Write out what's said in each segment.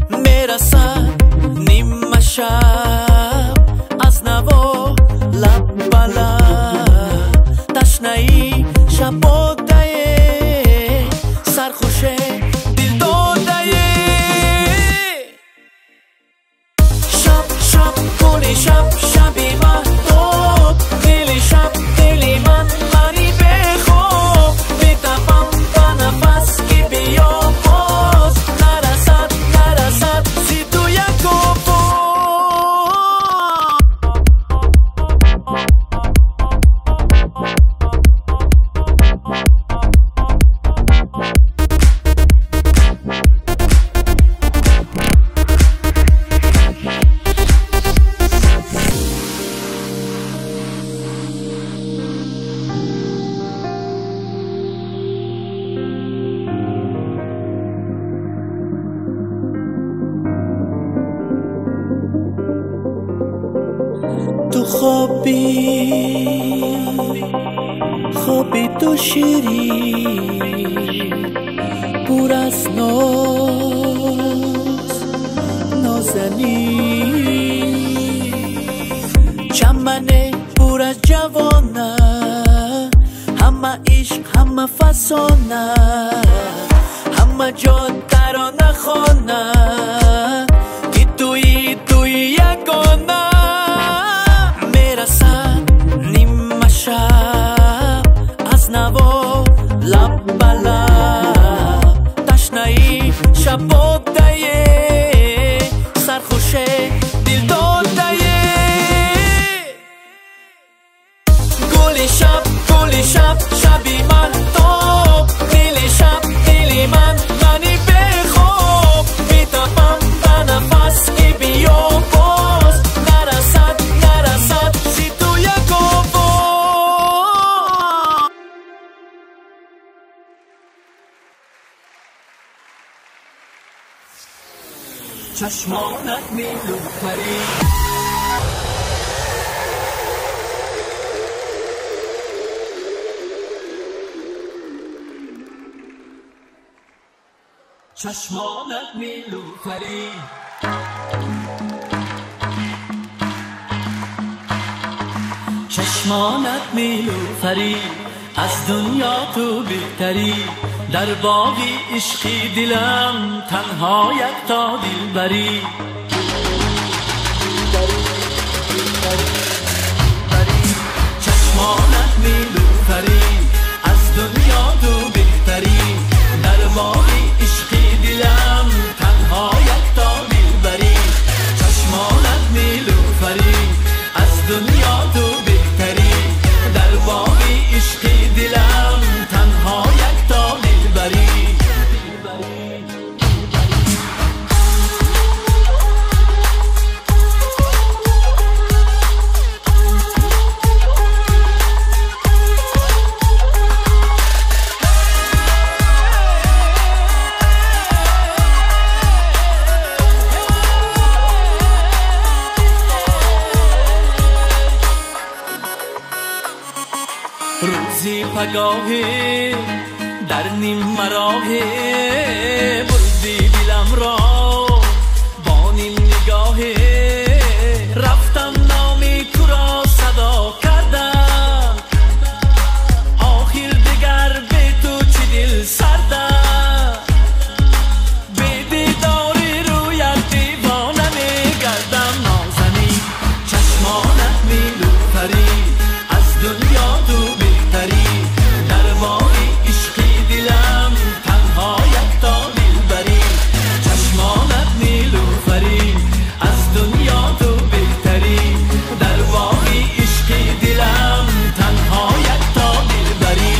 میرسد نیمه شب از نوا لب بلب تشنه‌ای شب باده سرخوش دل داده شب شب گل شب شبی مهتاب دل شب دل من منی بخواب میتپم به نفس که بیا باز نرسد نرسد زی تو یک تو خوابی تو شیری پر از نازنی چمنه پر از جوانه همه عشق همه فسانه همه جا ترانه خانه که توی یگانه نیمه شب از نوا لب بلب تشنه‌ای شب باده سرخوش دل داده گل شب شبی مهتاب دل شب دل من منی بخواب میتپم به نفس که بیا باز نرسد نرسد زی تو یک چشمانت میلوفری چشمانت میلوفری چشمانت میلوفری از دنیا تو بهتری در باغی عشقی دلم تنها یک تا دلبری چشمانت میلوفری از دنیا تو بهتری در باغی عشقی دلم تنها یک تا دلبری چشمانت میلوفری از دنیا تو بهتری در باغی عشقی دلم تنها یک تا دلبری روزی پگاهی در نیم مراهی بردی دلم را با نیم نگاهی رفتم نامی تو را صدا کردم آخر دیگر به تو چی دل سردم به دیداری رویت دیوانه میگردم نازنین چشمانت میلوفری از دنیا تو در باغی عشقی دلم تنها یک تا دلبری چشمانت میلوفری از دنیا تو بهتری در باغی عشقی دلم تنها یک تا دلبری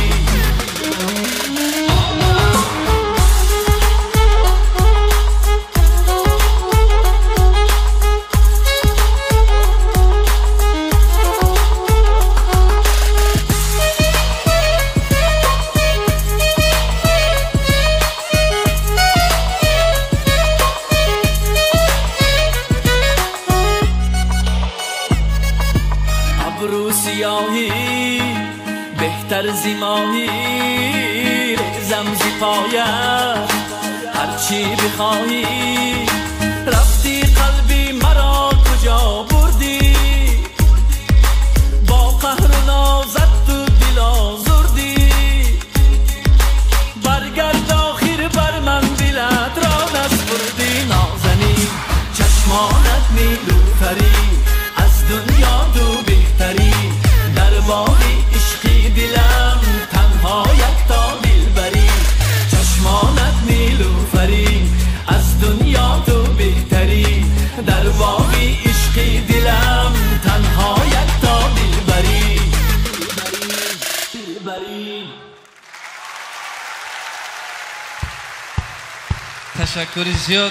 ابرو سیاهی بهتر زی ماهی ریزم زی پایت هرچی بخواهی رفتی قلبی مرا کجا بردی با قهر و نازت تو دل آزردی برگرد آخر بر من دلت را نسپردی نازنین چشمانت نیلوفری از دنیا تو بهتری در باغ عشقی دلم تنها یک تا دلبری چشمانت نیلوفری از دنیا تو بهتری در باغ عشقی دلم تنها یک تا دلبری تشکری زیاد.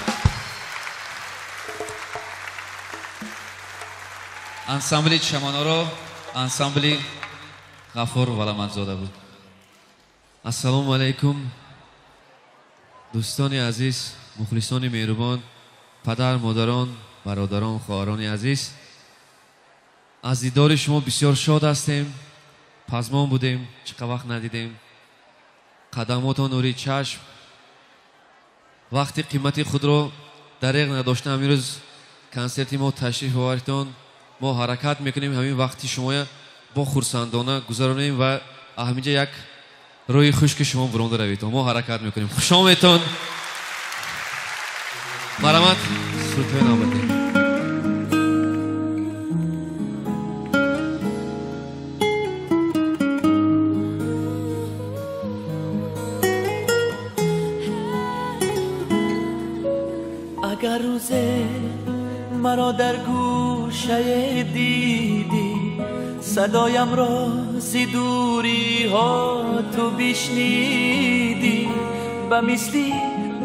انسامبلی چمانارو انسامبلی غفور ولامتزاده بود. السلام علیکم دوستان عزیز، مخلصان مهربان، پدر مادران، برادران، خواهران عزیز، از دیدار شما بسیار شاد هستیم. پزمان بودیم، چقدر وقت ندیدیم. قدماتان نوری چشم. وقتی قیمت خود را دریغ نداشتم امروز کنسرت ما تشریف آوردید. ما حرکت میکنیم همین وقتی شما با خرسندانه گذرانیم و همینجا یک روی خوش که شما برونده روید. ما حرکت میکنیم. خوش آمدید. مرحمت. سرودهای نامبردیم. اگر روزه مرا در گوشه دیدی صدایم را زی دوری ها تو بشنیدی و مثلی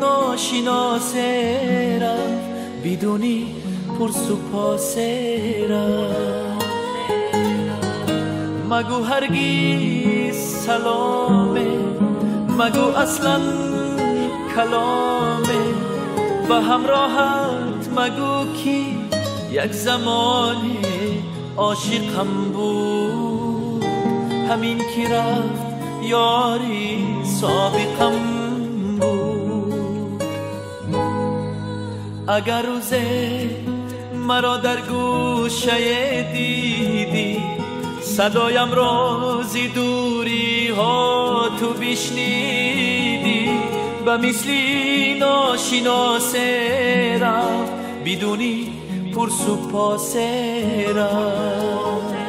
ناشناسه رفت بدونی پرس و پاسه رفت مگو هرگیز سلامه مگو اصلا کلامه و همراهت مگو کی یک زمانی عاشقم بود همین که رفت یاری سابقم بود اگر روزه مرا در گوشه دیدی صدایم را زی دوری ها تو بشنیدی و مثلی ناشناسه رفت بدونی پرس و پاسه رفت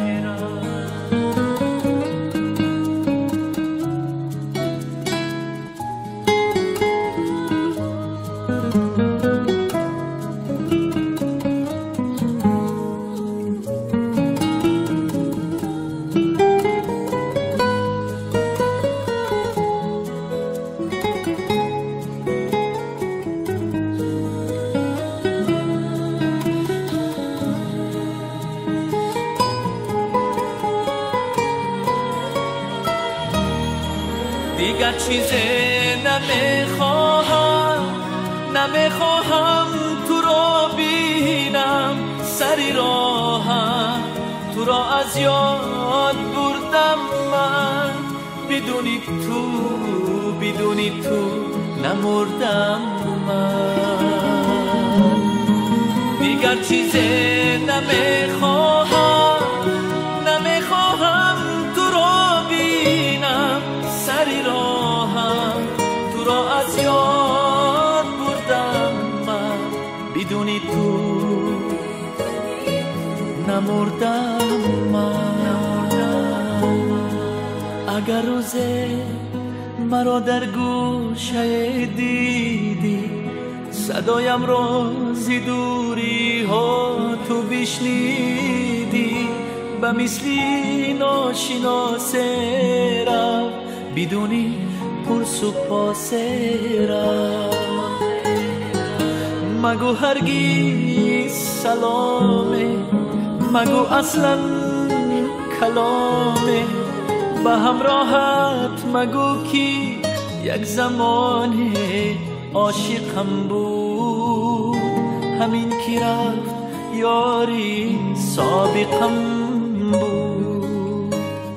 دیگر چیزی نمیخواهم تو را بینم سری راهم تو را از یاد بردم من بدونی تو نمردم من دیگر چیزی نمیخواهم تو را بینم سری راهم تو را از یاد بردم من بدونی تو نمردم من اگر روزه مرا در گوشه دیدی صدایم را زی دوری ها تو بشنیدی و مثلی ناشناسه رفت بدونی پرس و پاسه رفت مگو هرگیز سلامه مگو اصلا کلامه به همراهت مگو کی یک زمان عاشقم بود همین که رفت یاری سابقم بود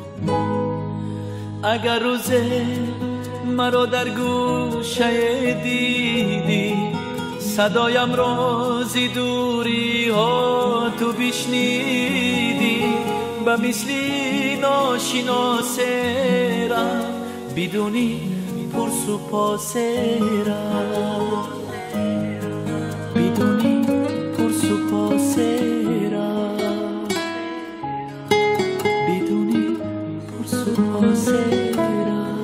اگر روزه مرا در گوشه دیدی صدایم روزی دوری ها تو بشنیدی به مثلی ناشناسه را بدونی پرس و پاسه را بدونی پرس و پاسه را بدونی پرس و پاسه را.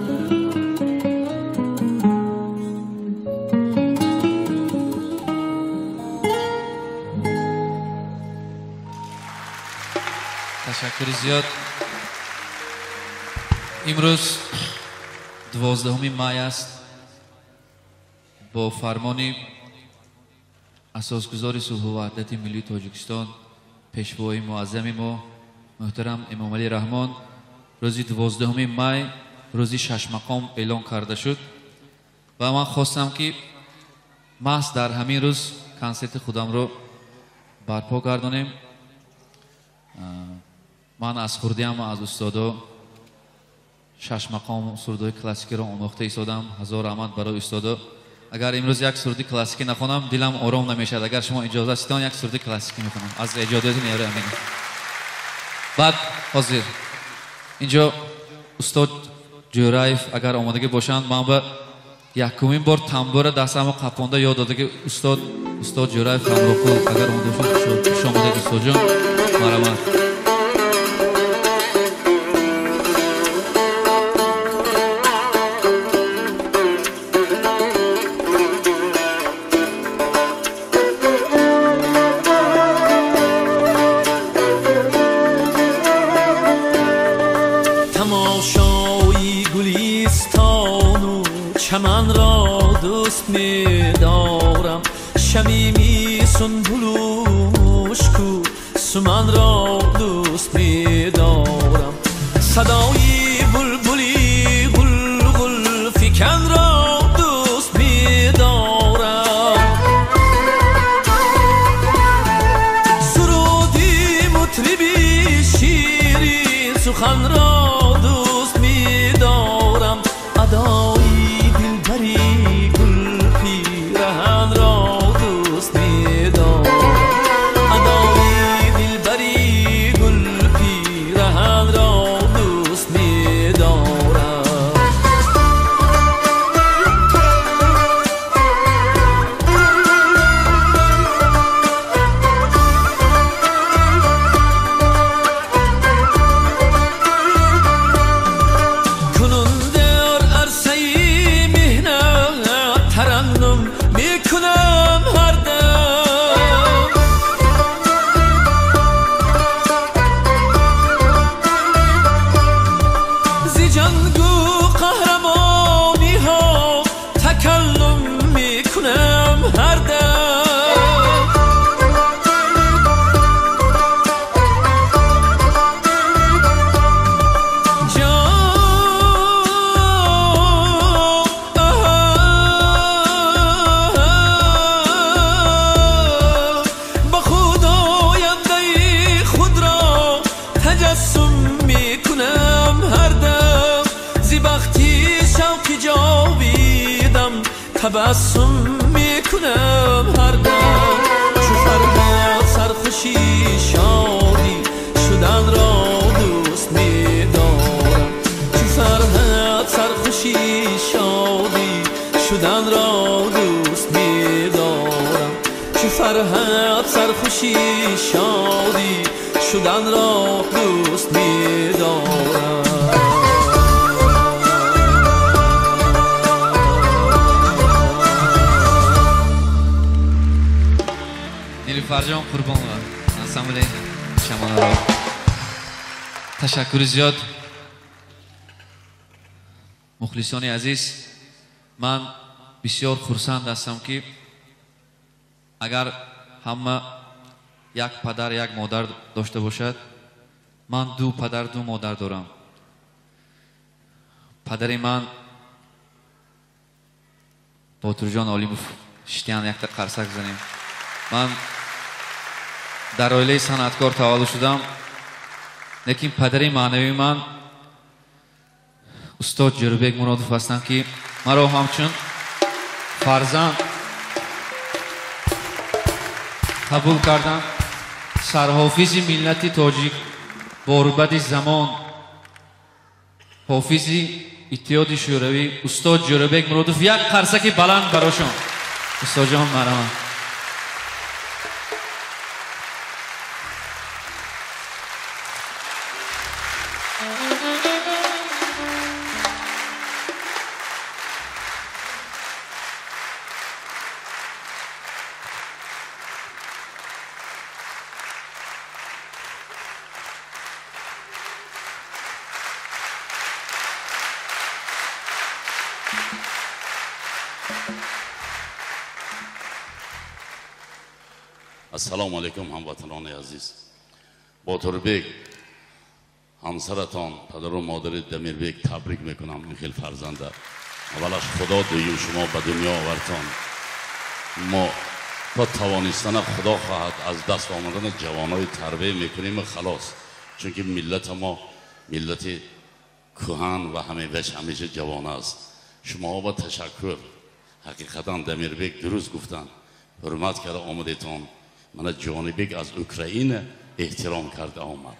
تشکر زیاد. امروز 12 مای است. با فرمان اساسگزار صلح و وحدت ملی تاجیکستان پیشوای معظم ما محترم امام علی رحمان روزی 12 مای روزی 6 مقام اعلان کرده شد و من خواستم که محض در همین روز کنسرت خودم رو برپا گردانیم. من از خوردیم از استادا 6 مقام سرودهای کلاسیکی را آموخته ایستادم. هزار رحمت برای استادا. اگر امروز یک سرود کلاسیکی نخونم دلم آرام نمیشد. اگر شما اجازه استان یک سرود کلاسیکی میخونم از اجازه نیاره امین. بعد حاضر اینجا استاد جورایف اگر آمادگی باشند من به یکمین بار تنبور دستم قپانده یاد داده که استاد جورایف همراه کن اگر آماده شد شما دید استاد جان مرحمت. چمن را دوست می دارم شمیمی سنبولوش کو سمن را دوست می دارم صدای بلبلی گل گل فکن را دوست می دارم سرودی مطربی شیرین سخن را دوست می دارم ادای تبسم میکنم هر دم چو فرهاد سرخوشی شادی شدن را دوست میدارم چو فرهاد سرخوشی شادی شدن را دوست میدارم چو فرهاد سرخوشی شادی شدن را دوست میدارم. فرجام قربان و انسامبل شمانه را تشکر زیاد. مخلصان عزیز من بسیار خرسند هستم که اگر همه یک پدر یک مادر داشته باشد من 2 پدر 2 مادر دارم. پدر من باتور جان علیموف شتیان یک تا قرصک زنیم. من در عائله صنعتکار تولد شدم لیکن پدر معنوی من استاد جروبک مرادوف هستند که مرا همچون فرزند قبول کردم. سرحافظ ملت تاجیک باربد زمان، حافظ اتحاد شوروی استاد جوربک مرادوف، یک قرصک بلند براشون. استاد جان مرحبا. السلام علیکم هموطنان عزیز. باتوربک همسرتان پدر و مادر دمیربک تبریک میکنم. این خیلی فرزنده. اولش خدا، دویم شما به دنیا آوردتان. ما با توانستن خدا خواهد از دست آمدن جوانای تربیت میکنیم خلاص. چون که ملت ما ملت کهن و همیشه جوان است. شما با تشکر. حقیقتا دمیربک درست گفتن. حرمت کرده آمدیتان. من جانبک از اوکراین احترام کرده آمد.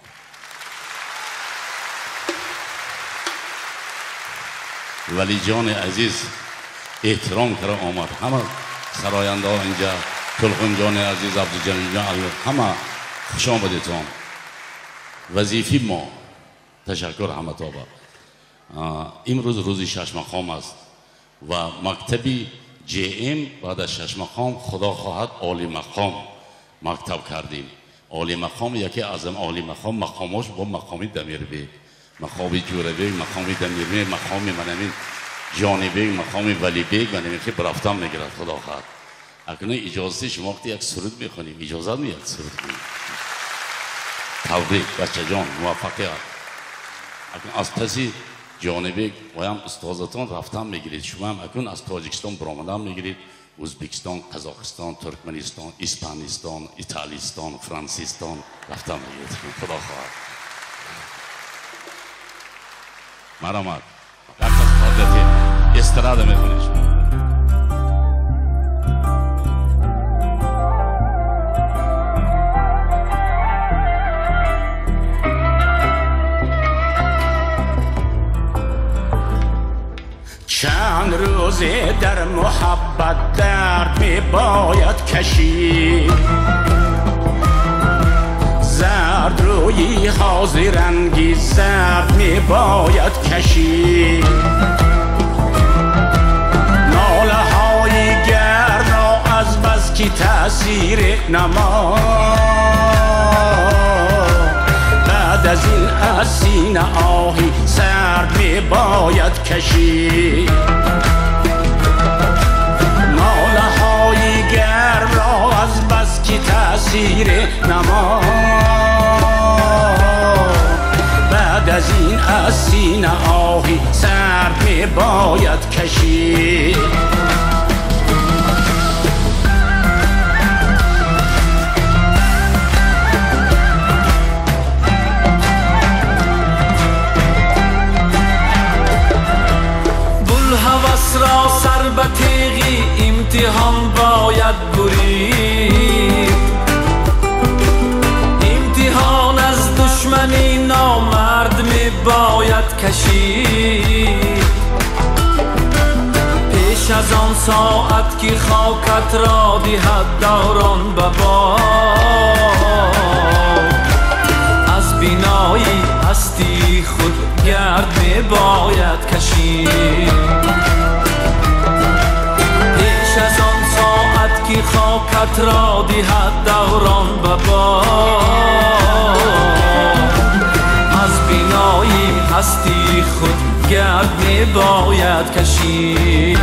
ولی جان عزیز احترام کرده آمد. همه سراینده ها اینجا، کلخون جان عزیز، عبدالجلیل جان، همه خوش آمدیتان. وظیفه ما تشکر همه تابه. امروز روز شش مقام است و مکتبی JM بعد از شش مقام خدا خواهد عالی مقام مکتب کردیم. عالی مقام یکی از عالی مقام مقاماش با مقامی دمیربک، مقامی جوربک، مقامی دمیربک، مقامی منمین جانبک، مقامی ولیبک و نمیشه برفتم میگیرد خدا خواهد. اکنون اجازه شما وقتی یک سرود میخونیم اجازه می یک سرود کنیم. تبریک بچه جان، موفقیت. اکنون از پسی جانبک و هم استازتان رفتن میگیرید. شما هم اکنون از تاجیکستان برآمدن میگیرید. ازبکستان، قزاقستان، ترکمنستان، اسپانیستان، ایتالیستان، فرانسیستان رفتن میگیرید. خدا خواهد. مرامت یک از حالتی استراده میکنید شما. چند روزه در محبت درد می باید کشید. زرد روی حاضر رنگی زرد می باید کشید. ناله های گرم را از بس که تأثیر نما بعد از این از سینه آهی سرد می باید کشید. ناله های گرم را از بس که تأثیر نما بعد از این از سینه آهی سرد می باید کشید. را سر به تیغی امتحان باید برید. امتحان از دشمنی نامرد می باید کشید. پیش از آن ساعت که خاکت را دهد دوران به باد از بینایی هستی خود گرد می باید کشید. که خاکت را دهد دوران به باد از بینایی هستی خود گرد می باید کشید.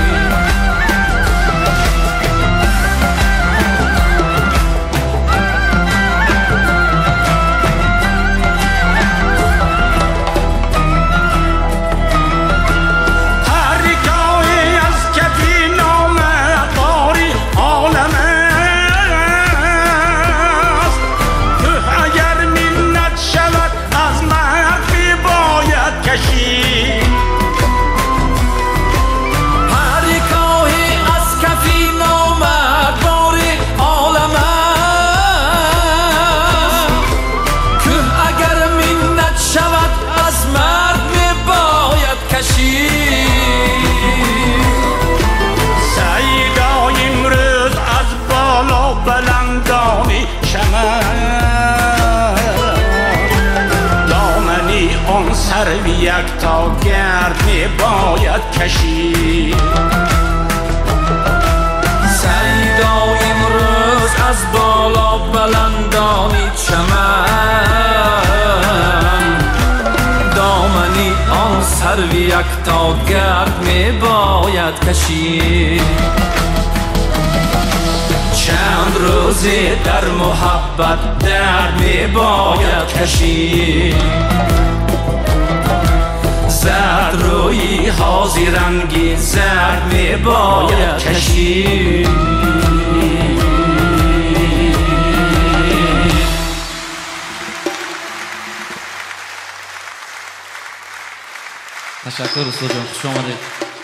هر یک دامنی آن سرو یک تا گرد می باید کشید سیدا امروز از بالا بلندانی چمن دامنی آن سرو یک تا گرد می باید کشید چند روزی در محبت درد می باید کشید زرد روی حاضی رنگی زرد می باید کشید تشکر استاد جان، خوش آمدید.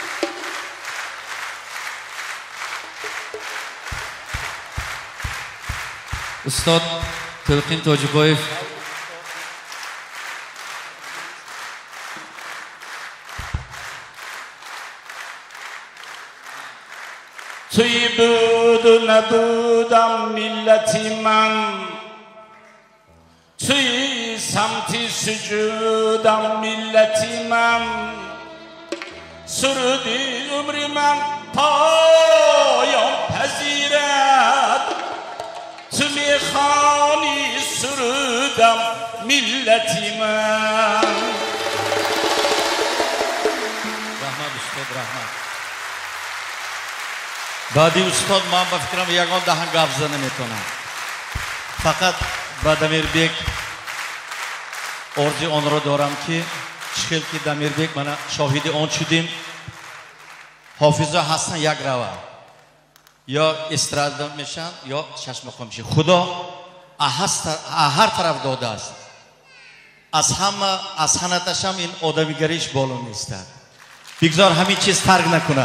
استاد تلقین تاجبایف توی بود و نبودم ملتی من توی سمتی سجودم ملتی من سرودی عمری من پایان پذیرد تو میخوانی سرودم ملتی من. رحمت استاد رحمت. بعدی استاد من با فکرم یکان دهن گپ زنه میتونم. فقط با دمیربک ارزی آن را دارم که چخیل که دمیربک من شاهد آن شدیم حافظه هستن یک روه یا استراد میشن یا چشم خم میشه. خدا هر طرف داده است. از همه از حنتش هم این آدمیگریش بالا نیست. بگذار همین چیز ترک نکنه.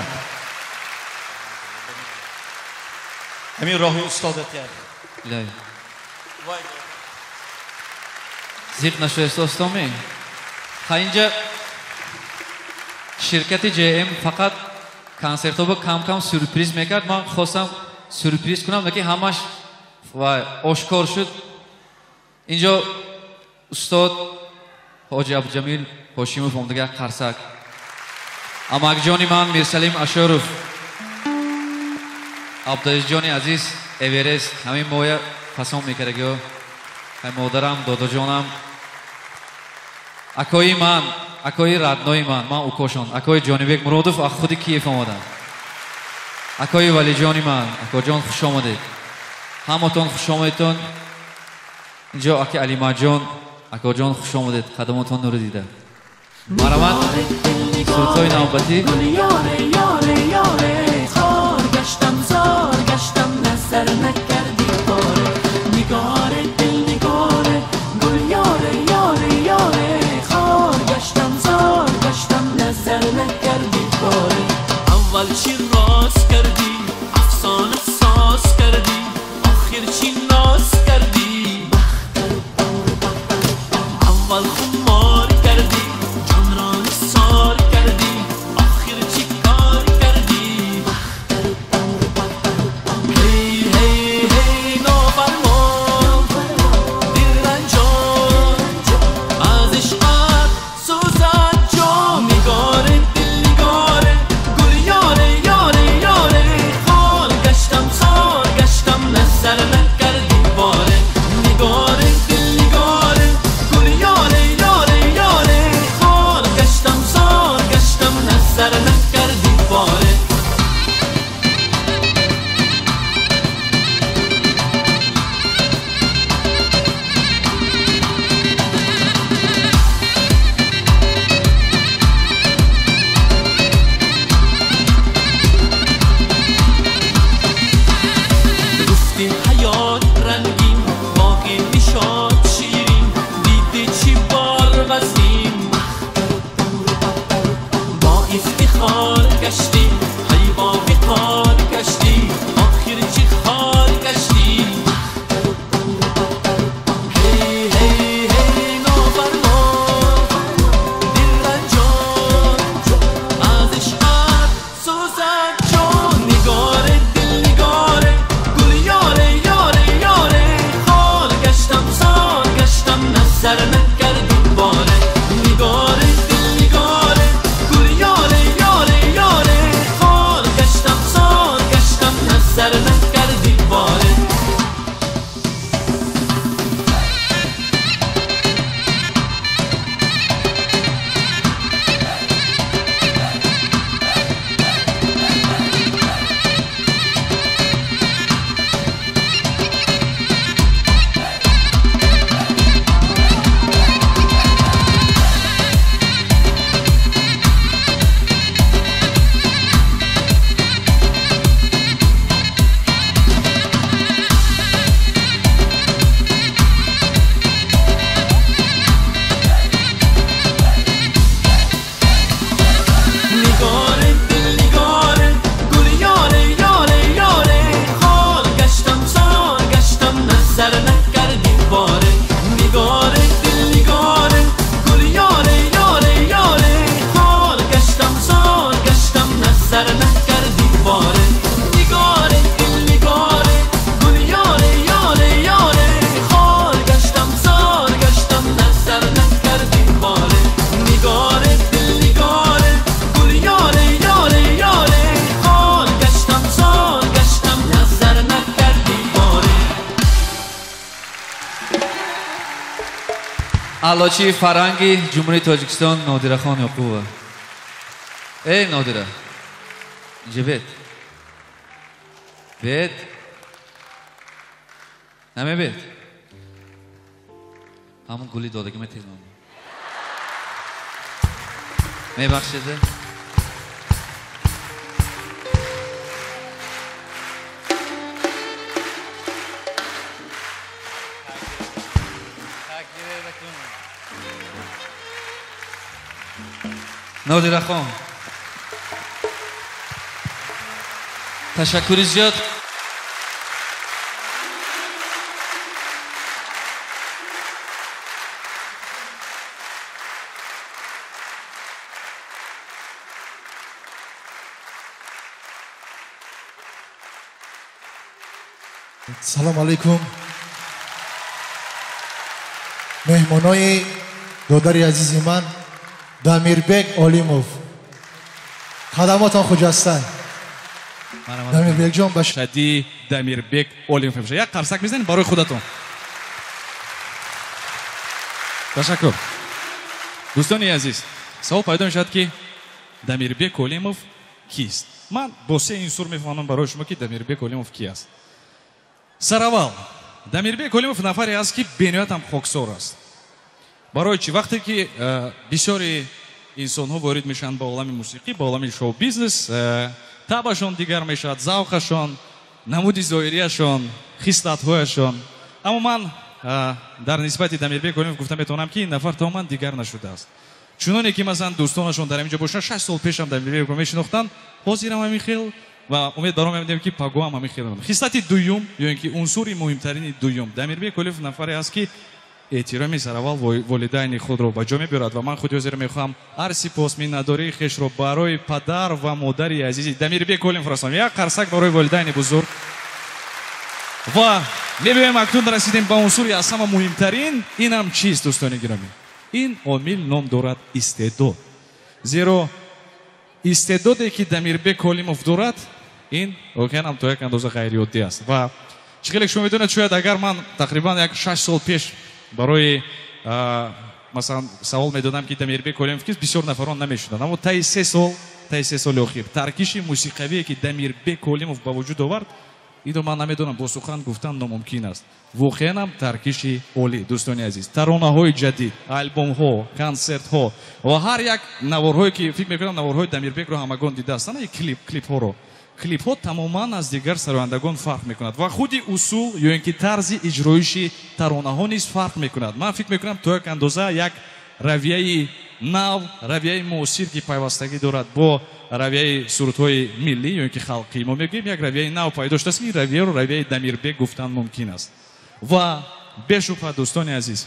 همین راهی استادت کرد. الهی زیق نشوست استامی. اینجا شرکت JM فقط کنسرت رو کم کم سورپریز میکرد. من خواستم سورپریز کنم لیکن همش آشکار شد. اینجا استاد حاجی عبدالجمیل هاشیموف اومده قرصک، امک جانی من میرسلیم اشارف، عبدالعزیز جانی عزیز اورست همین مویه پسند میکرد که مادرم دادا جانم اکای من اکای ردنای من اوکاشان اکای جانبک مرادف از خود کیف آمدن اکای ولی جانی من اکا جان خوش آمدید همتون خوش آمدیدتون اینجا اکی علی مجان اکا جان خوش آمدید خدماتون رو دیده مرحمت سلطای نوبتی گشتم زار گشتم نظر نکردی باره نگاره دل نگاره گل یاره یاره یاره خار گشتم زار گشتم نظر نکردی باره اول چی راست کردی افسانه ساز کردی آخر چی ناز کردی اول خمار کردی جان را نثار کردی آخر چی کار کردی هی هی алочи фаранги ҷумҳурии тоҷикистон нодирахон ёқубова. Эй Нодира, инҷа бед. Бед. Намебед. ҳамон гули додагӣ метезмам. Мебахшеде? Нодирахон, ташаккури зиёд. سلام علیکم مهمانای دادر عزیز من دمیربک اولیموف خدماتان خجسته دمیربک جان باش شدی دمیربک اولیموف باشه یک قرصک میزنید برای خودتون تشکر دوستان عزیز سوال پیدا میشد که دمیربک اولیموف کیست من با سه عنصر میفهمم برای شما که دمیربک اولیموف کی است سراول دمیربک اولیموف نفری است که بینیات هم خاکسار است برای چی وقتی که بسیاری انسان ها وارد میشن با عالم موسیقی با عالم شو بیزنس طبعشان دیگر میشد ذوقشان نمود ظاهریشان خصلت هایشان اما من در نسبت دمیربک اولیموف گفتم میتونم که این نفر تماما دیگر نشده است چونانی که مثلا دوستانشون در اینجا باشن 6 سال پیش هم دمیربک رو میشناختن حاضر هم همین خیل و امید دارم میدیم که پگو هم همین خیل خصلت دوم یا اینکه عنصر مهمترین دوم دمیربک اولیموف نفری است که احترام سراول والدین خود رو به جا میبرد و من خود حاضر میخوام هر سپاس میننداری خویش رو برای پدر و مادر عزیز دمیربک اولیموف فرستم یک قرصک برای والدین بزرگ و میبینیم اکنون رسیدیم به عنصر از همه مهمترین این هم چیست دوستان گرامی این عامل نام دارد استعداد زیرا استعدادی که دمیربک اولیموف دارد این واقعا هم تو یک اندازه غیر عادی است و چقدر شما میدونید شاید اگر من تقریبا یک 6 سال پیش برای مثلا سوال میدادم که دمیربک اولیموف کیست بسیار نفران نمیشدند اما طی 3 سال اخیر ترکیش موسیقوی که دمیربک اولیموف به وجود آورد اینو من نمیدونم با سخن گفتن ناممکن است واقعا هم ترکیش عالی دوستان عزیز ترانه های جدید آلبوم ها کنسرت ها و هر یک نوارهایی که فکر میکنم نوارهای دمیربک رو همگان دیده هستند این کلیپ ها رو کلیپ ها تماما از دیگر سرایندگان فرق میکند و خودی اصول یا اینکه طرز اجرایش ترانه ها نیز فرق میکند من فکر میکنم تو یک اندازه یک رویه نو رویه موثر که پیوستگی دارد با رویه صورت‌های ملی یا اینکه خلقی ما میگیم یک رویه نو پیدا شده است این رویه رو رویه دمیربک گفتن ممکن است و بشوفه دوستان عزیز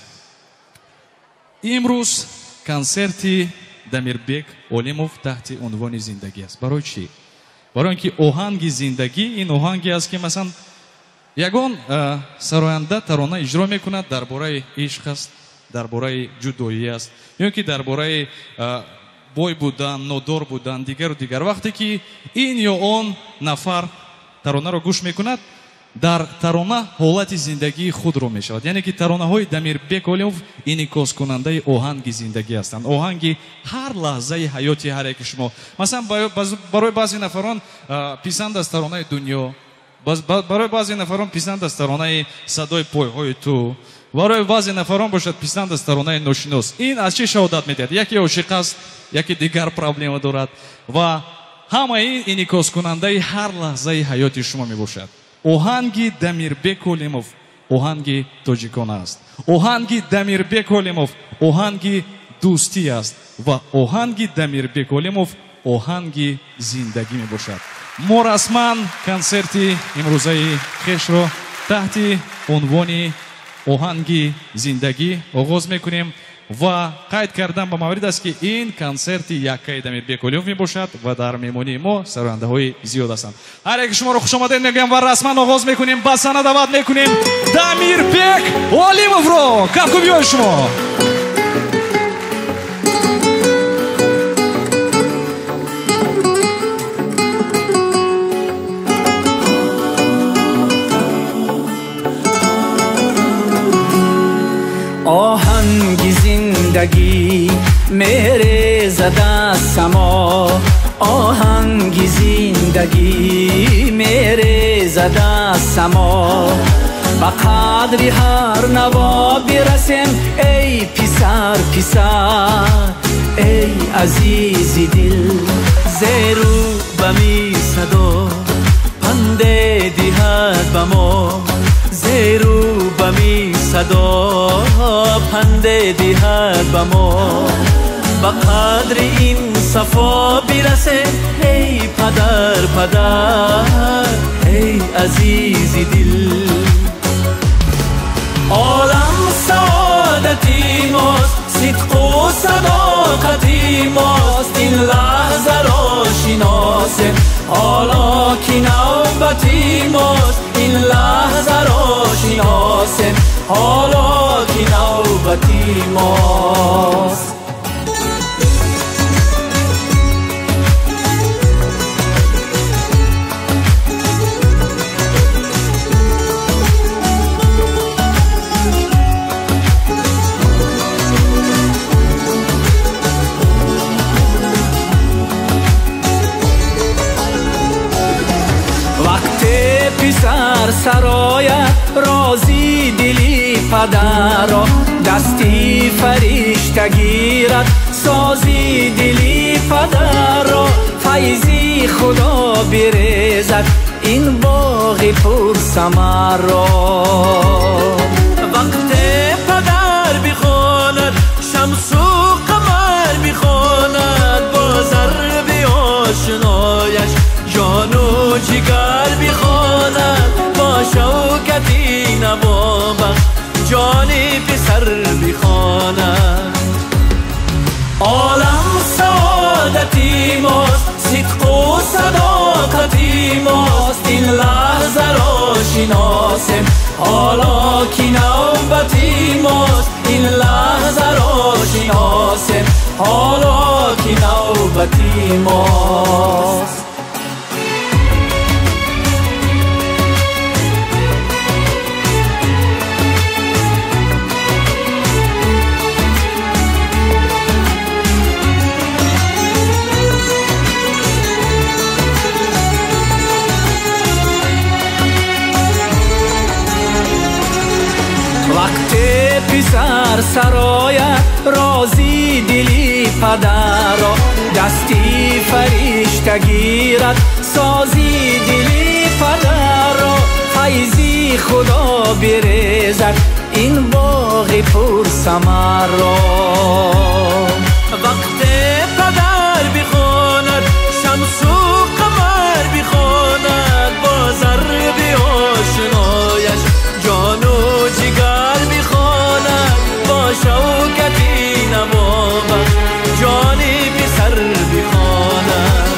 امروز کنسرت دمیربک اولیموف تحت عنوان زندگی است برای چی برای اینکه آهنگ زندگی این آهنگی است که مثلا یگان سراینده ترانه اجرا میکند درباره عشق است درباره جدایی است یا که درباره بای بودن نادار بودن دیگر و دیگر وقتی که این یا آن نفر ترانه را گوش میکند در ترانه حالت زندگی خود رو میشود یعنی که ترانه های دمیربک اولیموف انعکاس کننده آهنگ زندگی هستند آهنگ هر لحظه حیات هر یک شما مثلا برای بعضی نفران پسند است ترانه دنیا برای بعضی نفران پسند است ترانه صدای پایهای تو برای بعضی نفران باشد پسند است ترانه ناشناس این از چه شهادت میدهد یکی عاشق است یکی دیگر پرابلم دارد و همه این انعکاس کننده هر لحظه حیات شما میباشد آهنگ دمیربک اولیموف آهنگ تاجیکانه است آهنگ دمیربک اولیموف آهنگ دوستی است و آهنگ دمیربک اولیموف آهنگ زندگی میباشد ما رسما کنسرت امروزه خویش را تحت عنوان آهنگ زندگی آغاز میکنیم و قید کردم به مورد است که این کنسرت یکه دمیربک اولیموف می باشد و در میمونی ما سراینده های زیاد هستند هر یک شما رو خوش آمدید میگم و رسما آغاز میکنیم با سند دعوت میکنیم دمیربک اولیموف رو کاکو بیاین شما آهنگ زندگی میریزد از سما آهنگ زندگی میریزد از سما به قدری هر نوا برسیم ای پسر پسر ای عزیز دل زیرو بمی صدا پنده دهد به ما زیرو بمی صدا پنده دهد به ما به قدر این صفا برسه ای پدر پدر ای عزیز دل عالم سعادتی ماست صدق و صداقتی ماست این لحظه را شناسه حالا که نوبتی ماست این لحظه را شناسه حالا که نوبتی ماست پسر سرایت رازی دلی پدر را دستی فرشته گیرد سازی دلی پدر را فیضی خدا بریزد این باغ پر ثمر را وقت پدر بخواند شمس و قمر بخواند با ضرب آشنایش جان و جگر بخواند با شوکتی نوابخش جان پسر بخواند عالم سعادتی ماست صدق و صداقتی ماست این لحظه را شناسیم حالا که نوبتی ماست این لحظه را شناسیم حالا که نوبتی ماست وقت پسر سرایت رازی دلی پدر را دستی فرشته گیرد سازی دلی پدر را فیضی خدا بریزد این باغ پر ثمر را وقت پدر بخواند شمس و قمر بخواند با ضرب آشنایش جان و جگر بخواند با شوکتی نوابخش جان پسر بخواند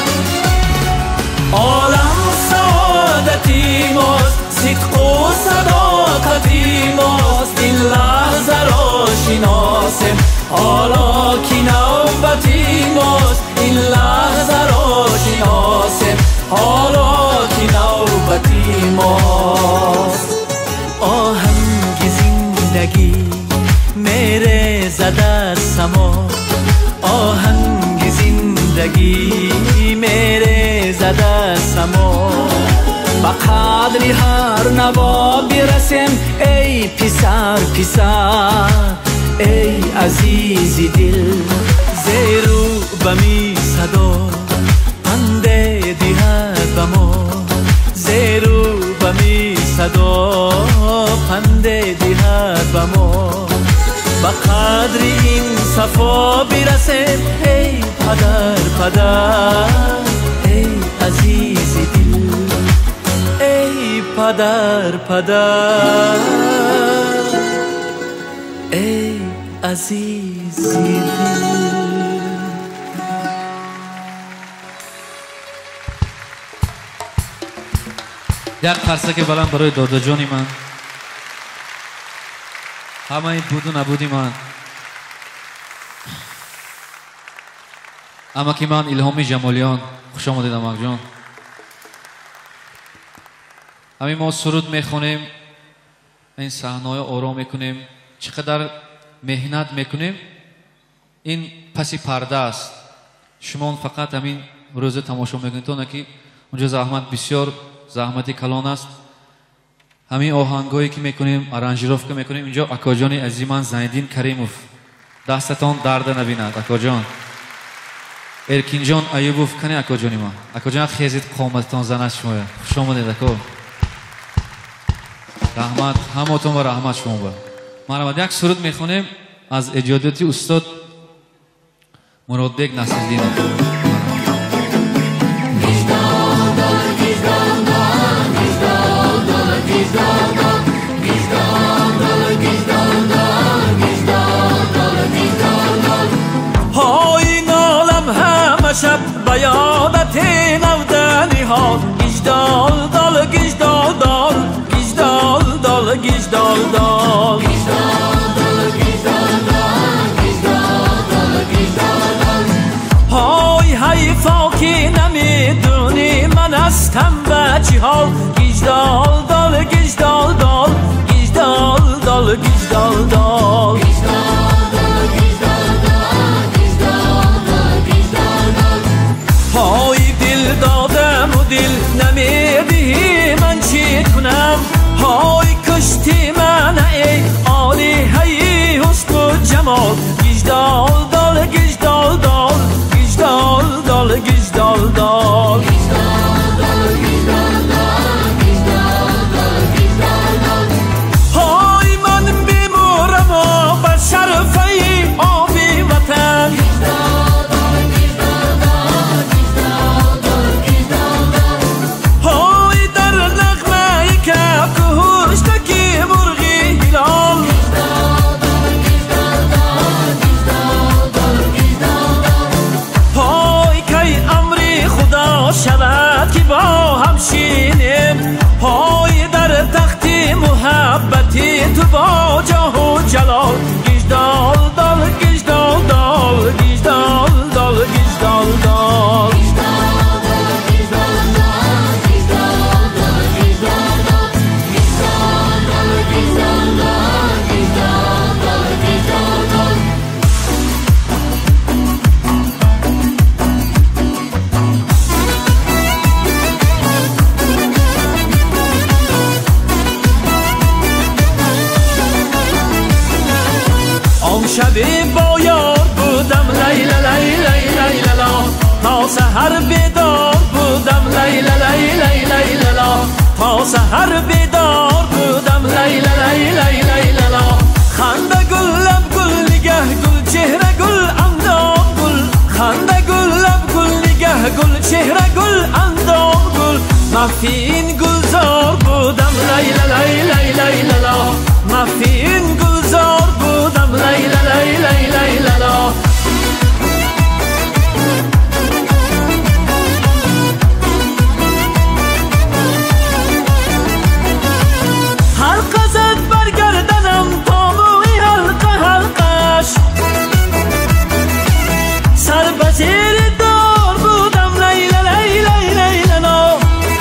عالم سعادتی ماست صدق و صداقتی ماست این لحظه را شناسیم حالا که نوبتی ماست این لحظه را شناسیم حالا که نوبتی ماست آهنگ زندگی میره زده سما آهنگ زندگی میره زده سما به قدری هر نوا برسیم ای پسر پسر ای عزیز دل زیرو بمی صدا پنده دهد به ما زیرو بمی صدا پنده دهد به ما به قدر این صفا برسه ای پدر پدر ای عزیز دل ای پدر پدر ای عزیز دل یک قرصک بلند برای دادا جانی من همه این بود و نبودی من اما که من الهامی جمالیان خوش آمدید امک جان همین ما سرود میخونیم این صحنه‌های آرام میکنیم چقدر مهنت میکنیم این پسی پرده است. شما فقط همین روز تماشا میکنید تا که اونجا زحمت بسیار زحمتی کلان است. همین آهنگایی که میکنیم، آرانژیروفکا میکنیم، اینجا اکاجان عزیز من زیندین کریموف دستتان درد نبیند. اکاجان ارکین جان ایوبوف کنی. اکاجانی ما اکاجان خیزید قامتتان زنه شما خوش آمدید. اکا رحمت همتون و رحمت شما با. ما یک سرود میخونیم از اجادتی استاد مرادبک نصیرالدین. های نالم همه شب به یادت نودنی ها. گیجدال دال گیجدال دال گیجدال دال گیجدال دال های حیفا که نمیدونی من هستم به چی حال. گیجدال دال گیجدال دال گیجدال دال گیجدال دال های دل دادم و دل نمیدی من چی کنم. های کشتی من ای عالی هی حسن و جمال. گیجدال دال گیجدال دال گیجدال دال گیجدال دال های من بیمورم و بر شرفه آبی وطن. های در نغمه که کهشتکی مرغی هلال. های کی امری خدا شود که با هم شینیم. های در تختی محبتی تو با جاه و جلال. گیجدال دال گیجدال دال گیجدال دال گیجدال دال شبی با یار بودم لیلا لیلا لیلا تا سحر بیدار بودم لیلا لیلا لیلا تا سحر بیدار بودم لیلا لیلا لیلا. خنده گل لب گل نگه گل چهره گل اندام گل. خنده گل لب گل نگه گل چهره گل اندام گل. مفین گلزار بودم لیلا لیلا لیلا مفین گلزار بودم لیلا لیلا لیلا. حلقه زد برگردنم تا موی حلقه حلقش. سر به زیر دار بودم لیلا لیلا لیلا.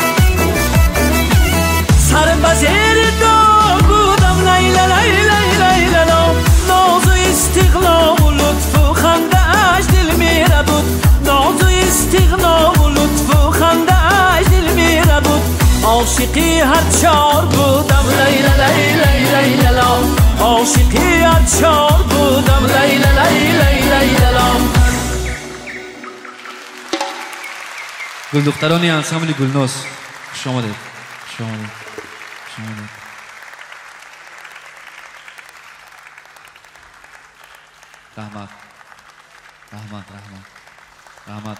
سر به زیر دار بودم لیلا لیلا لیلا. ناز و استغنا و لطف و خنده اش دل میره بود. ناز و استغنا و لطف و خنده اش دل میره بود. عاشقی هر چار بودم لیلا لیلا لیلا. عاشقی هر چار بودم لیلا لیلا لیلا. گل دخترانی انسامبل گلناز خوش آمدید. خوش آمدید. خوش آمدید. رحمت رحمت رحمت رحمت.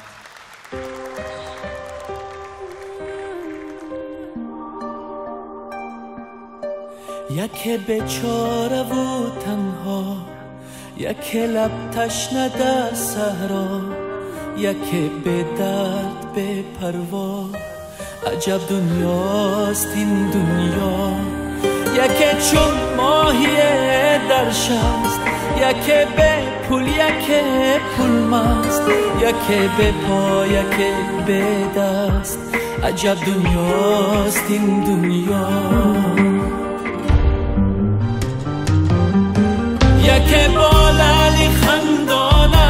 یک بیچاره و تنها، یک لب تشنه در صحرا، یک به درد به پروا. عجب دنیاست این دنیا، یک چون ماهی در شست، یک به پول یک پول مست، یک به پا یک به دست. عجب دنیاست این دنیا، یک بالال خندان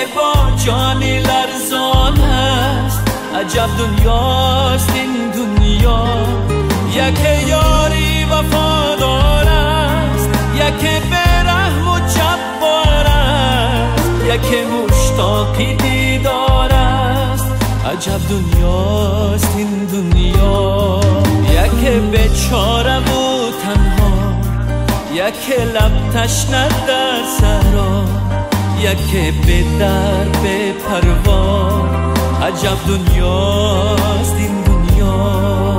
با جانی لرزان است عجب دنیاست این دنیا یک یاری وفادار است یک برحم و جبار است یک مشتاقی دیدار است عجب دنیاست این دنیا یک بیچاره و تنها یک لب تشنه در صحرا یک به در به پروا عجب دنیاست این دنیا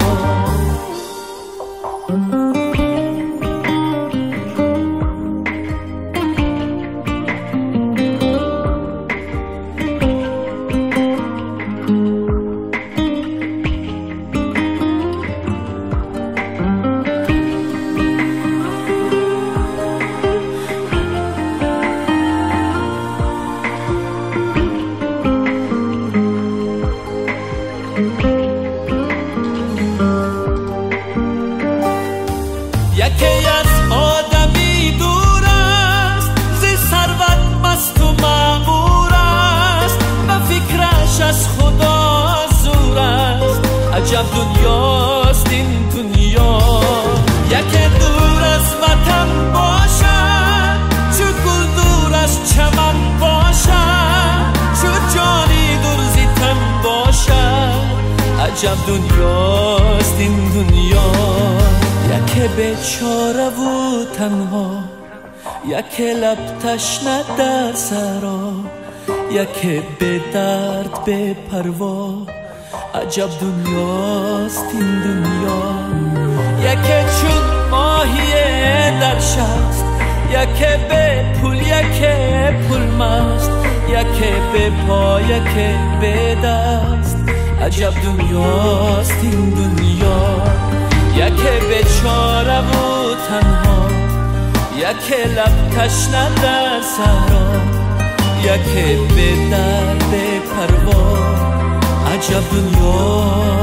یکی از آدمی دور است زی ثروت مست و مغرور است به فکرش از خدا زور است عجب دنیاست این دنیا یکی دور از وطن باشد چو گل دور از چمن باشد چو جانی دور زی تن باشد عجب دنیاست این دنیا یک بیچاره و تنها یک لب تشنه در صحرا یک به درد به پروا عجب دنیاست این دنیا یک چون ماهی در شست یک به پول یک پول مست یک به پا یک به دست عجب دنیاست این دنیا یک بیچاره و تنها یک لب تشنه در صحرا یک به در به پروا عجب دنیاست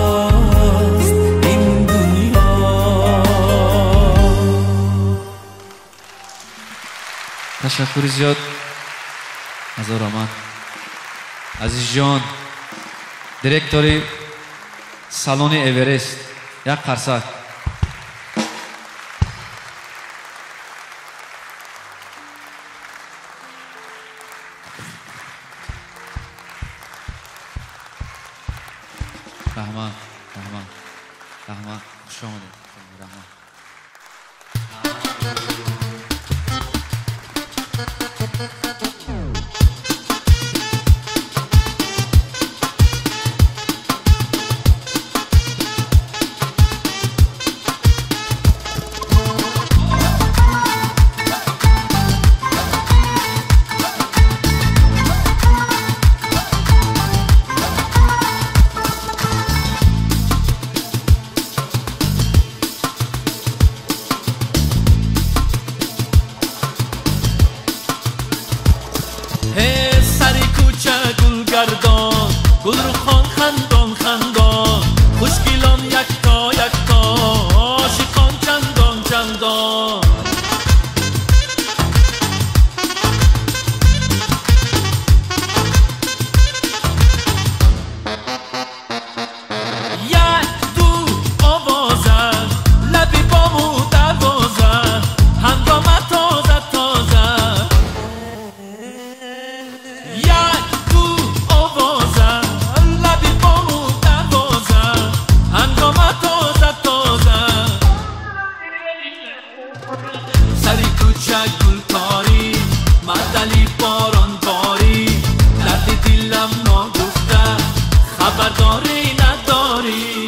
این دنیا تشکر زیاد هزار آمد عزیز جان دیرکتوری سالن اورست یک قرصک رحمان خوش آمدید رحمان گل رو خندان خندان خوشگلان یکتا عاشقان چندان یک دو آوازه لبی بامو دوازه هنگام تازه یک دو آوازه لبی بامو دوازه هنگام تازه سری کوچک گلکاری مدلی باران باری درد دلم نگفته خبرداری نداری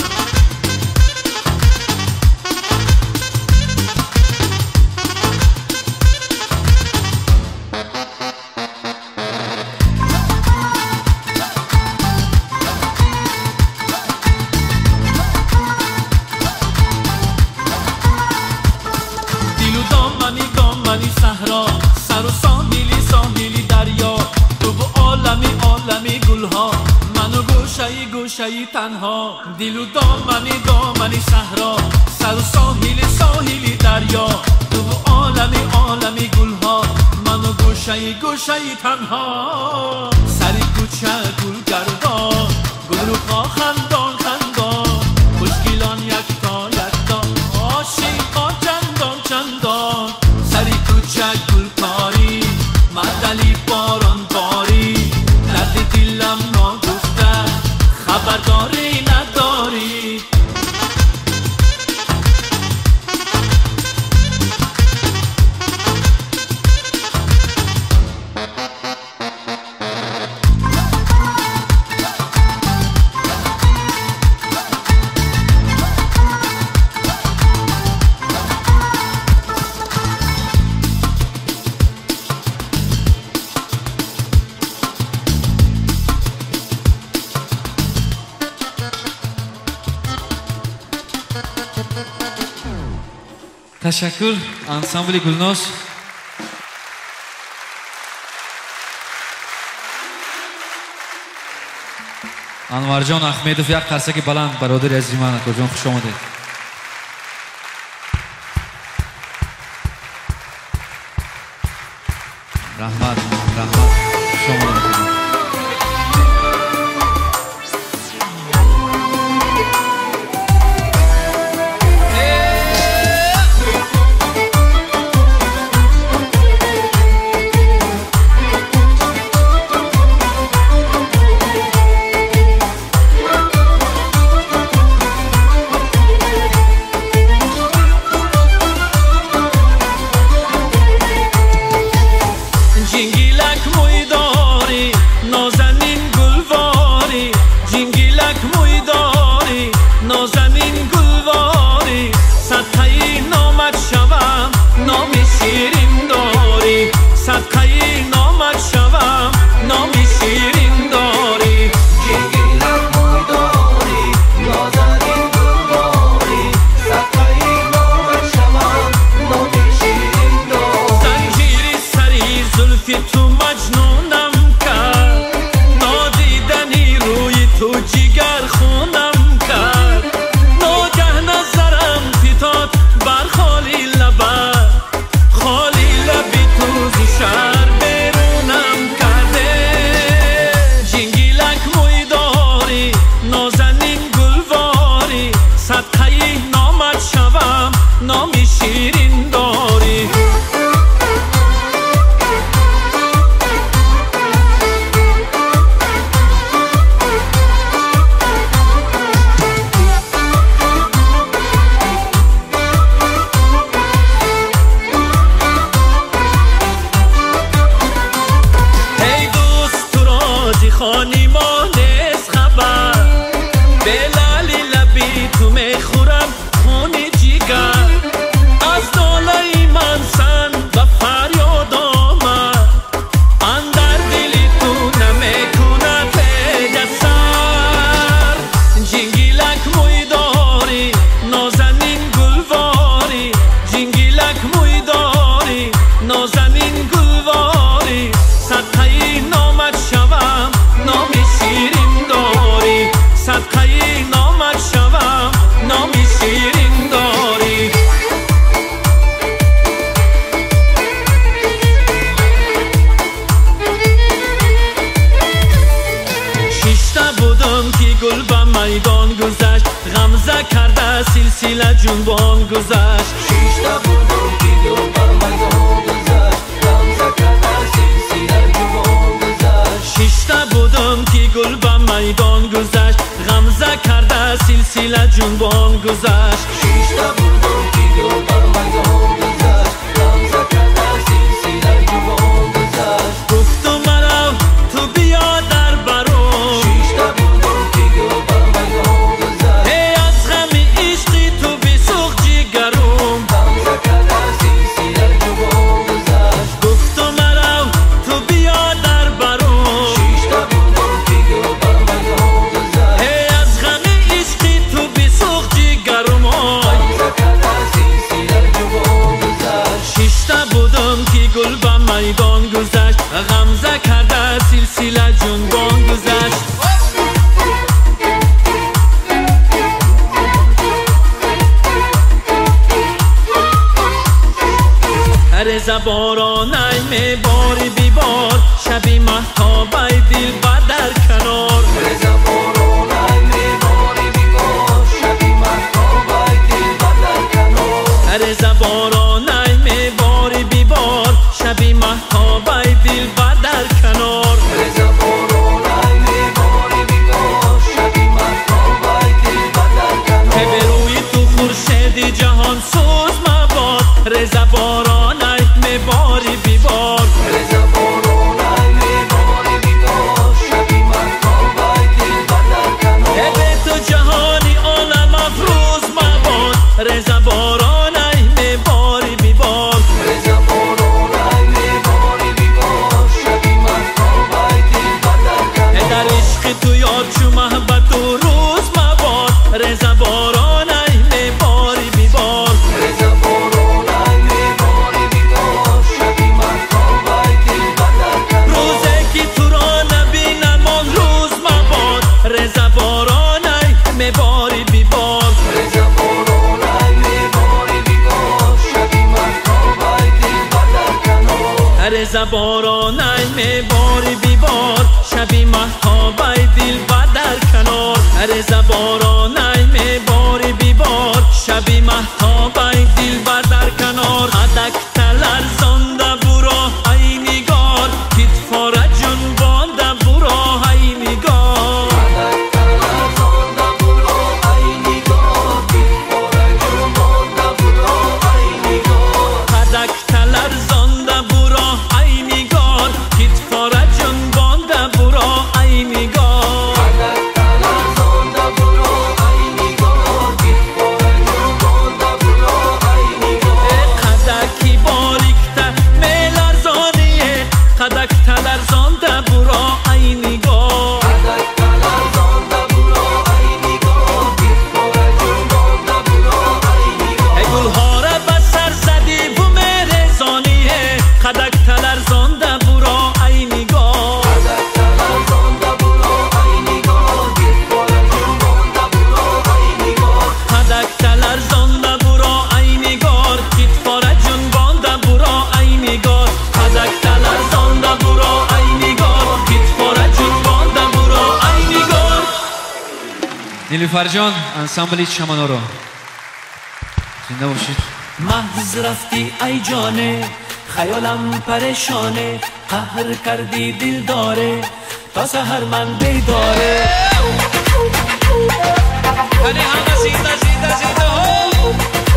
دیلو دامنی صحرا سر و ساحلی دریا تو و عالمی گلها منو گوشه‌ای تنها دیلو دامنی صحرا سر و ساحلی دریا تو و عالمی گلها من و گوشه گوشه تنها سری کوچه گل گردان گل رو خندان خندان خوشگلان یک تا عاشقا چندان چندان سری کوچه گل کاری مدلی باران باری درد دلم نگفته خبرداری نداری تشکر انسامبل گلناز انورجان احمدوف یک قرصک بلند برادر عزیز من کجان خوش آمدید رحمت خوش آمدید سلسله جنبان گذشت شیشتا بودم که گل بر میدان گذشت غمزه کرده سلسله جنبان گذشت شیشتا بودم که گل بر میدان گذشت غمزه کرده سلسله جنبان گذشت شیشتا بودم که گل بر میدان گذشت غمزه کرده سلسله جنبان گذشت گفتم مرا تو بیا در برام شیشتا بودم که گل بر میدان گذشت ای از غم عشقی تو بسوخ جگرم غمزه کرده سلسله جنبان گذشت گفتم مرا تو بیا در برام شیشتا بودم که گل بر میدان گذشت ای از غم عشقی تو بسوخ جگرم غمزه کرده سلسله جنبان گذشت شیشتا بودم که گل بر میدان گذشت غمزه کرده سلسله جنبان گذشت هر زباران باری بی بار شبی مهتابای دل بر در کنار رضا بارانای باری بی بار شبی مهتابای دل بر در کنار رضا بارانای باری بی بار شبی مهتابای دل بر در کنار رضا بارانای باری بی بار شبی مهتابای دل بر در کنار که به روی تو خورشید جهان سوز مباد رضا بارانای باری بی بار رضا بارانای باری بی بار شبی مهتابای دل بر در کنار که به تو جهانی عالم افروز مباد رضا بارانای باری بی بار رضا بارانای باری بی بار شبی مهتابای دل بر در کنار در عشق تو یاد چو محبت و روز مباد رضا بارانای باری بی بار رضا بارانای باری بی بار شبی مهتابای دل بر در کنار روزه که تو را نبینم آن روز مباد رضا بارانای باری بی بار رضا بارانای باری بی بار شبی مهتابای دل بر در کنار رضا بارانای باری بی بار شبی مهتابای دل بر در کنار رضا بارانای باری بی بار شبی مهتابای دل بر در کنار ادک تلرزانده برو ای نگار کت فاره جنبانده برو ای نگار ادک تلرزانده برو ای نگار کت فاره جنبانده برو ای نگار ادک تلرزانده برو ای نگار کت فاره جنبانده برو ای نگار ادک تلرزانده برو ای نگار کت فاره جنبانده برو ای نگار قدکی باریکته میلرزانیه قدک تلرزانده برو ای نگار قدک تلرزانده برو ای نگار کت فاره جنبانده برو ای نگار ای گلها را به سر زدی و میرزانیه قدک تلرزانده برو ای نگار قدک تلرزانده برو ای نگار کت فاره جنبانده برو ای نگار قدک تلرزانده برو ای نگار کت فاره جنبانده برو ای نگار قدک تلرزانده برو ای نگار کت فاره جنبانده برو ای نگار نیلوفر جان انسامبل چمنارو زنده باشید محض رفتی ای جانه خیالم پریشانه قهر کردی دل داره تا سحر من بیداره هنی همه زنده زنده زنده ها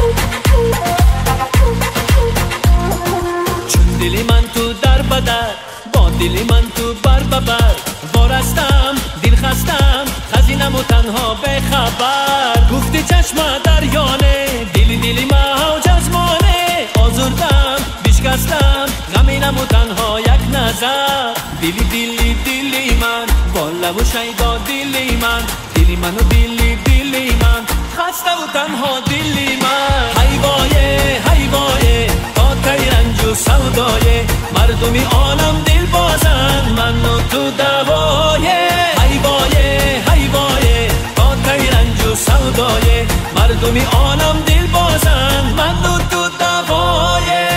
چون دلی من تو در بدر با دلی من تو بر ببر وارستم دل خستم خزینم و تنها بخبر گفتی چشم دریانه دلی ما جزمانه آزردم بشکستم غمینم و تنها یک نظر دلی من با لب و شیدا دلی من و دلی من خسته و تنها دلی من حیوایه تا کی رنج و سودایه مردمی عالم دل بازن من و تو دوایه حیوایه تا کی رنج و سودایه مردمی عالم دل بازن من و تو دوایه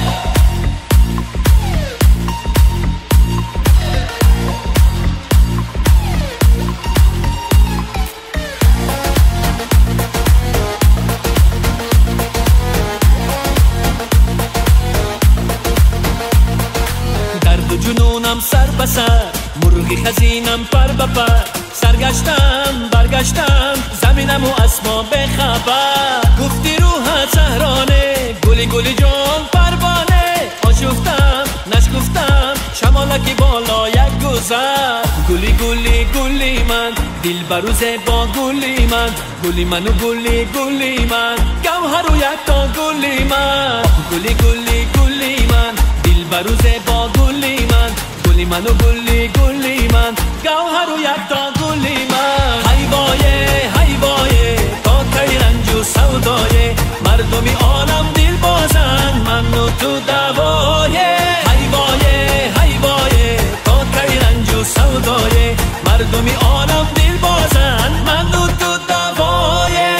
درد و جنونم سر به سر مرغی خزینم پر به پر سرگشتم برگشتم زمینم و اسما بخبر گفتی روحت سهرانه گلی جان پروانه آشفتم نشکفتم شمالکی بالا یک گذر گلی من دل بروزه با گلی من و گلی من گوهر و یک تا گلی من گلی من دل بروزه با گلی من و گلی من گوهر و یک تا گلی من حیوایه تا کی رنج و سودایه مردمی عالم دل بازن من و تو دوایه حیوایه تا کی رنج و سودایه مردمی عالم دل بازن من و تو دوایه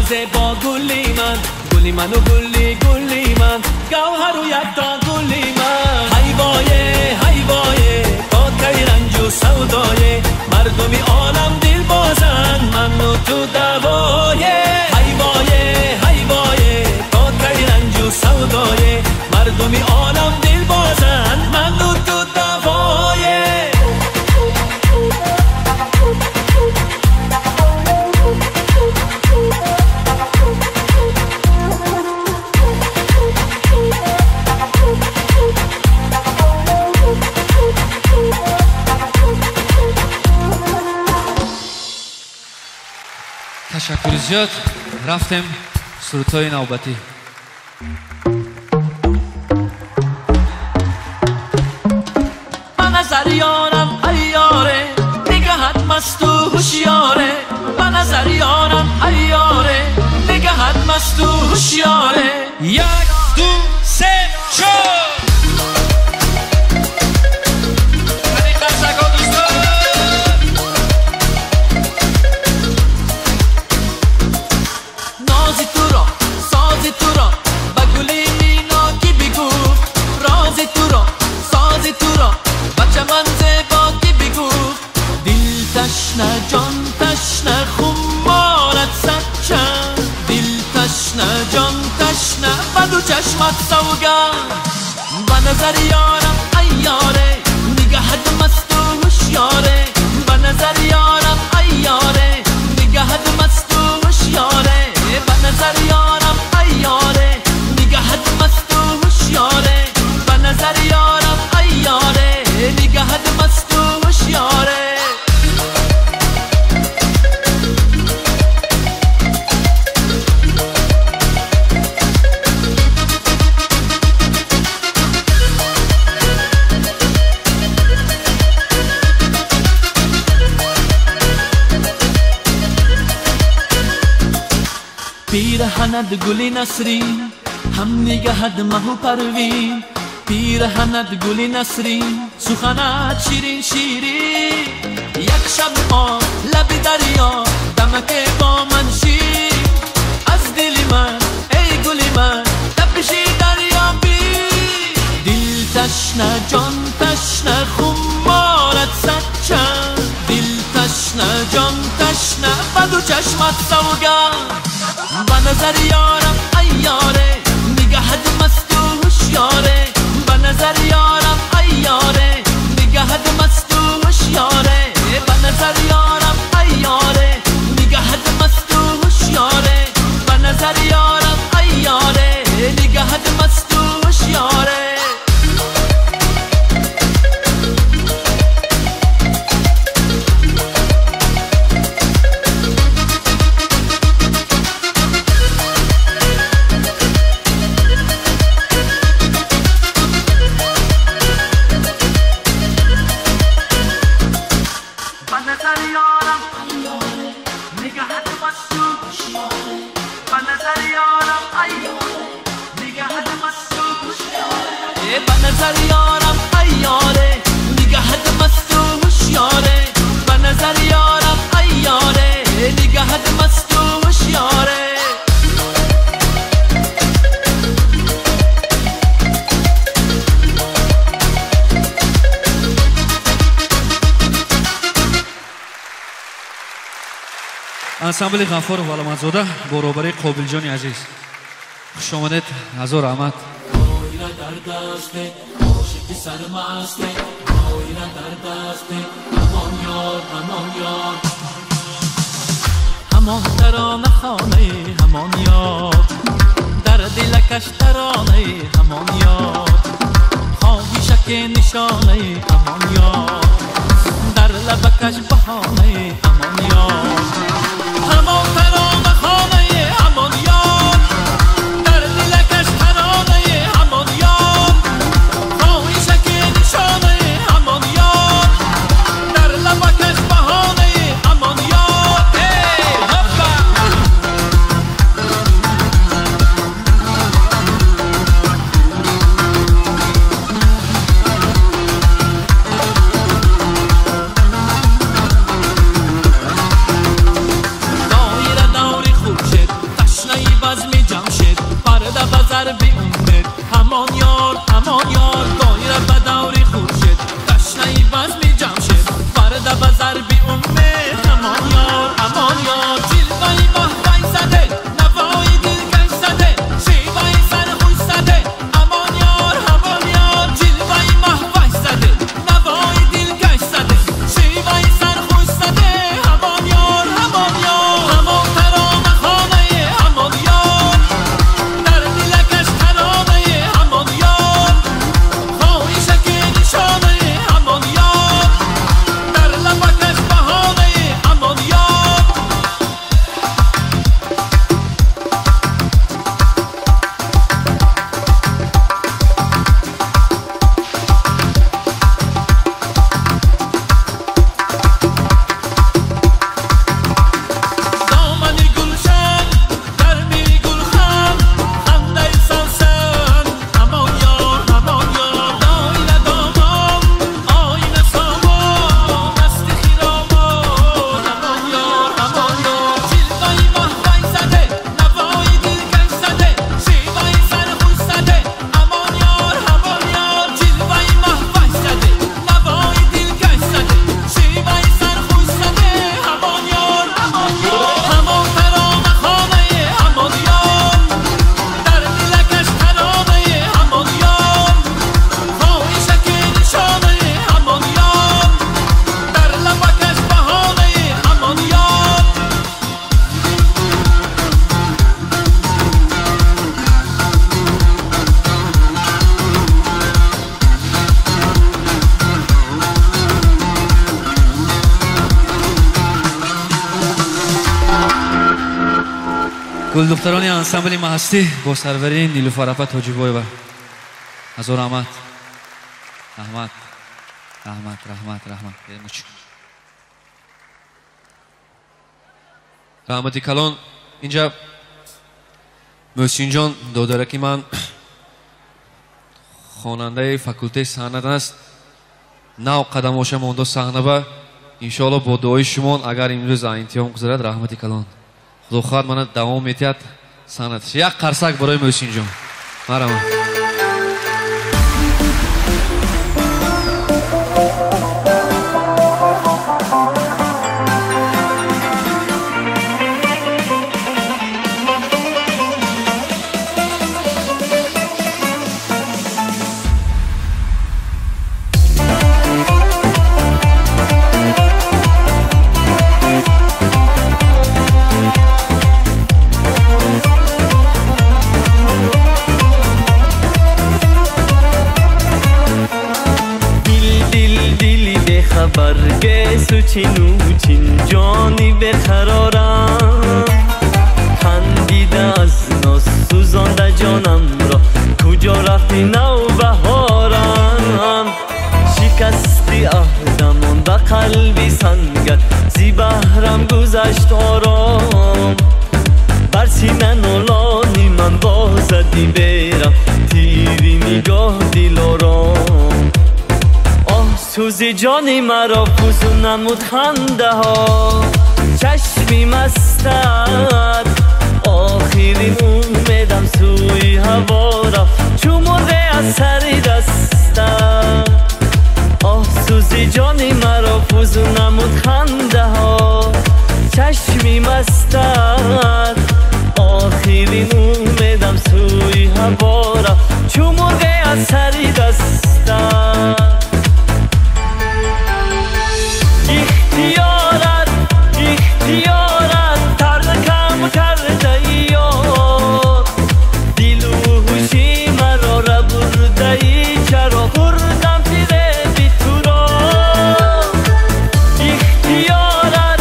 زیبا گلی من و گلی من گوهر و یک تا گلی من هی وایه تا کی رنج و سودایه مردمی عالم دل بازن من و تو دوایه هی وایه تا کی رنج و سودایه مردمی عالم دل بازن من و تو دوایه تشکر زیاد. رفتیم سرودهای نوبتی. من نظر یارم ایاره نگهت مست و هوشیاره من نظر یارم ایاره نگهت مست و هوشیاره 1 2 3 4 چشمت سوگن به نظر یارم ایاره نگهت مست و هوشیاره به نظر یارم ایاره نگهت مست و هوشیاره به نظر یارم ایاره نگهت مست و هوشیاره به نظر یارم ایاره نگهت مست و هوشیاره پیرهنت گلی نسرین هم نگهت مهو پروین پیرهنت گلی نسرین سخنت شیرین شیرین یک شب آن لب دریا دمک با من شیر از دل من ای گلی من تپشی دریا بی دل تشنه جان تشنه خمارت صد چند دل تشنه جان تشنه بدو چشمت سوگن به نظر یارم ایاره نگهت مست و هوشیاره به نظر یارم ایاره نگهت مست و هوشیاره به نظر یارم ایاره نگهت مست و هوشیاره به نظر یارم ایاره نگهت مست و هوشیاره انسامبل غفار و علامتزاده با روبری قابل جان عزیز خوش آمدید. هزار رحمت. همان ترانه خانه همان یاد در دلکش ترانه همان یاد خواهشک نشانه همان یاد در لبکش بهانه همان یاد همان ترانه خانه همان یاد در دلکش ترانه همان یاد خواهشک نشانه همان یاد در لبکش بهانه همان یاد گلدخترانی انسامبل محستی با سرورین نیلوفر اپا تاجیبویوا هزار رحمت رحمت رحمت رحمت رحمت رحمتی کلان اینجا محسن جان دودرکی من خواننده فاکولته صحنت است نو قدم باشه مونده صحنه با انشالله با دعای شما اگر امروز انتیام گذارد رحمتی کلان خدا خواهد من دوام میتید صحنتش یک قرصک برای محسن جان مرحبا چین جانی بقرارم خندیده از ناز سوزانده جانم را کجا رفتی نو بهارم شکستی عهدمان به قلبی سنگت زی بهرم گذشت آرام بر سینه نالانی من بازدی برم تیری نگاه دلارام سوزی جانی مرا فزون نمود خنده ها چشمی مستت آخرین امیدم سوی هوا رفت چو مرغ از سری دستم سوزی جانی مرا فزون نمود خنده ها چشمی مستت آخرین امیدم سوی هوا رفت چو مرغ از سری دستم اختیارت ترکم کرده یار دل و هوشی مرا را برده ای چرا بردم پیره بی تو را اختیارت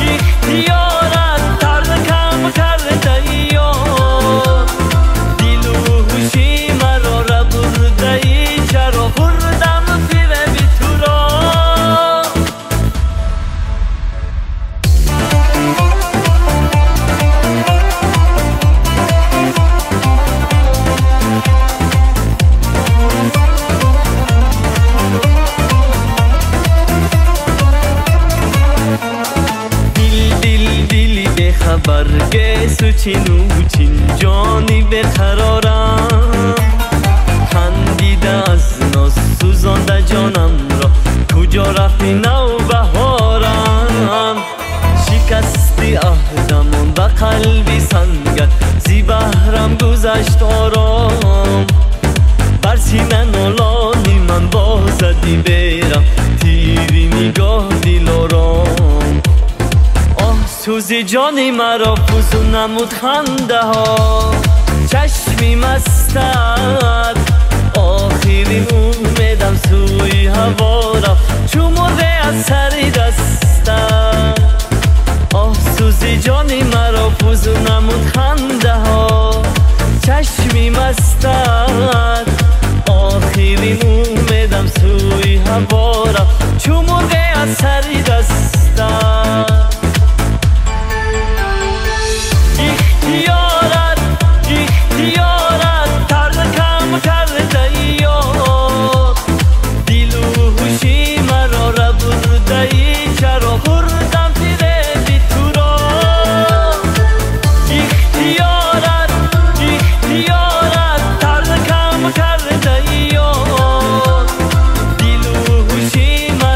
ترکم کرده یار دل و هوشی مرا را برده ای چرا بردم پیره بی تو را برگه چین جانی بقرارم خندیده از ناز سوزانده جانم را کجا رفتی نو بهارم شکستی عهدمان به قلبی سنگت زی بهرم گذشت آرام بر سینه نالانی من بازدی برم تیری نگاه دلارام سوزی جانی مرا فزون نمود خنده ها چشمی مستت آخرین امیدم سوی هوا رفت چو مرغ از سری دستم سوزی جانی مرا فزون نمود خنده ها چشمی مستت آخرین امیدم سوی هوا رفت چو مرغ از سری دستم اختیارت ترکم کرده یار دل و هوشی مرا را برده ای چرا بردم پیره بی تو را اختیارت ترکم کرده یار دل و هوشی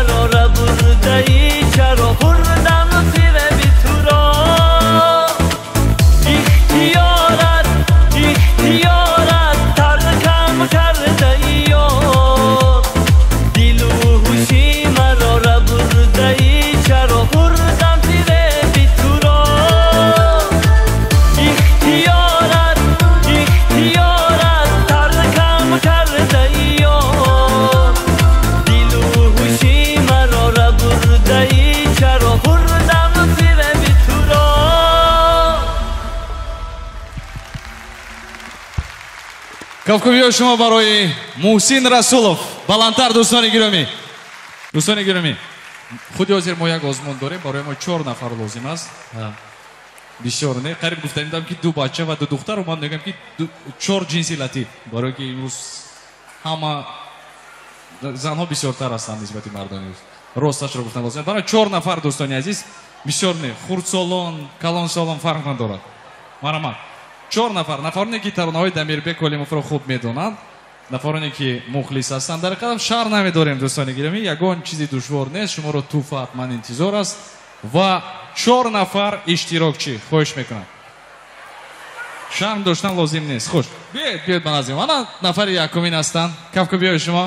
کافکوبی شما برای محسن رسولов баландтар دوستان گرامی. دوستان گرامی خودی حاضر ما یک آزمون داریم برای ما 4 نفر لازم است. بسیار نه قریب گفتم دیدم که 2 بچه و 2 دختر و من میگم که 4 جنسی لطیف برای که امروز همه زنها بسیارتر هستند نسبت مردان. راستش رو گفتم لازم برای 4 نفر دوستان عزیز بسیار نه خردسالان کلان سالان فرق ندارد. مرحبا 4 نفر نفرانی که ترانه‌های دمیربек олимов رو خوب میدونند نفرانی که مخلص هستند در قدم شهر نمیداریم دوستان گرامی یگان چیزی دشوار نیست شما رو توفه حتما انتظار است و 4 نفر اشتراکچی خواهش میکنم شرم داشتن لازم نیست خوش بیاید بنازیم انا نفر یکمین هستند کافکو بیاید شما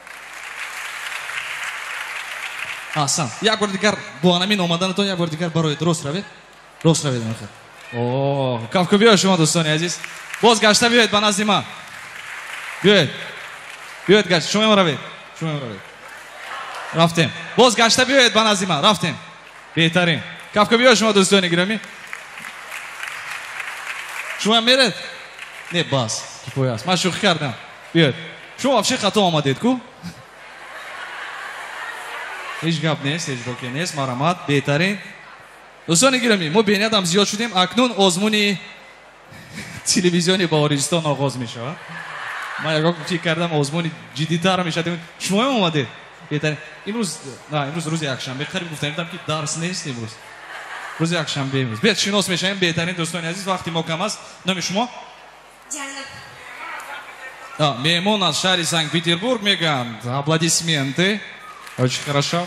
احسن یک بار دیگر با همین اومدنتون یک بار دیگر برای درست روید میخواد اوه کافکو بیاید شما دوستان عزیز باز گشته بیاید بنازیم ما بیاید گشت شما روید رفتیم باز گشته بیاید بنازیم ما رفتیم بهترین کافکو بیاید شما دوستان گرامی شما میرید نه باز کیفوی است من شوخی کردم بیاید شما افشه خطا آمدید کو هیچ گپ نیست هیچ روکی نیست مرحمت بهترین دوستان گرامی ما بین آدم زیاد شدیم اکنون آزمون تلویزیونی باوریستان آغاز می شود من یکا فکر کردم آزمون جدی‌تر می شد شما هم اومدید بهترین امروز روز یکشنبه قریب گفتم که درس نیست امروز روز یکشنبه امروز بیاید شناس میشیم بهترین دوستان عزیز وقتی ما کم است نام شما меймон از شهر سنت پتربورگ میگن аплодисменты очень хорошо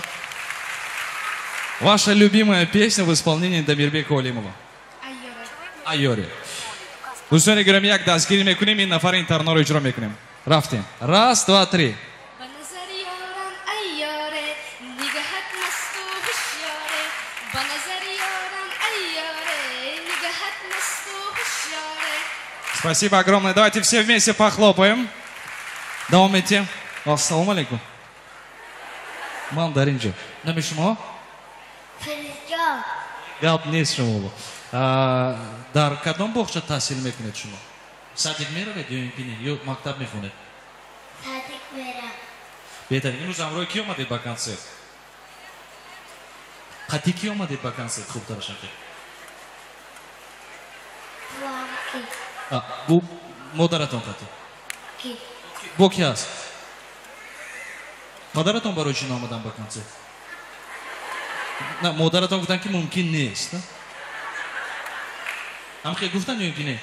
ваша любимая песня в исполнении Дамирбека Олимова айоре دوستان گرامی یک دستگیری میکنیم این نفر این ترانه رو اجرا میکنیم رفتیم راست دو تری Спасибо огромное. Давайте все вместе похлопаем. Давайте. Ассаламу алейкум. Мандаринджи. Нами шумо? Фиризҷон. Гап нест шумо. Дар кадом боғча таҳсил мекунед шумо? Садик меравед ё ин ки не? Ё мактаб мехонед? Садик мерам. Беҳтарин. Имрӯз ҳамроҳи кӣ омадед ба консерт? Қатӣ кӣ омадед ба консерт? Хубтар шакл. بو مادرتان قطعی کی؟ بو کی هست؟ مادرتان برای چی نامدن با کنسرت؟ نه مادرتان گفتن که ممکن نیست هم خیلی گفتن یا نه؟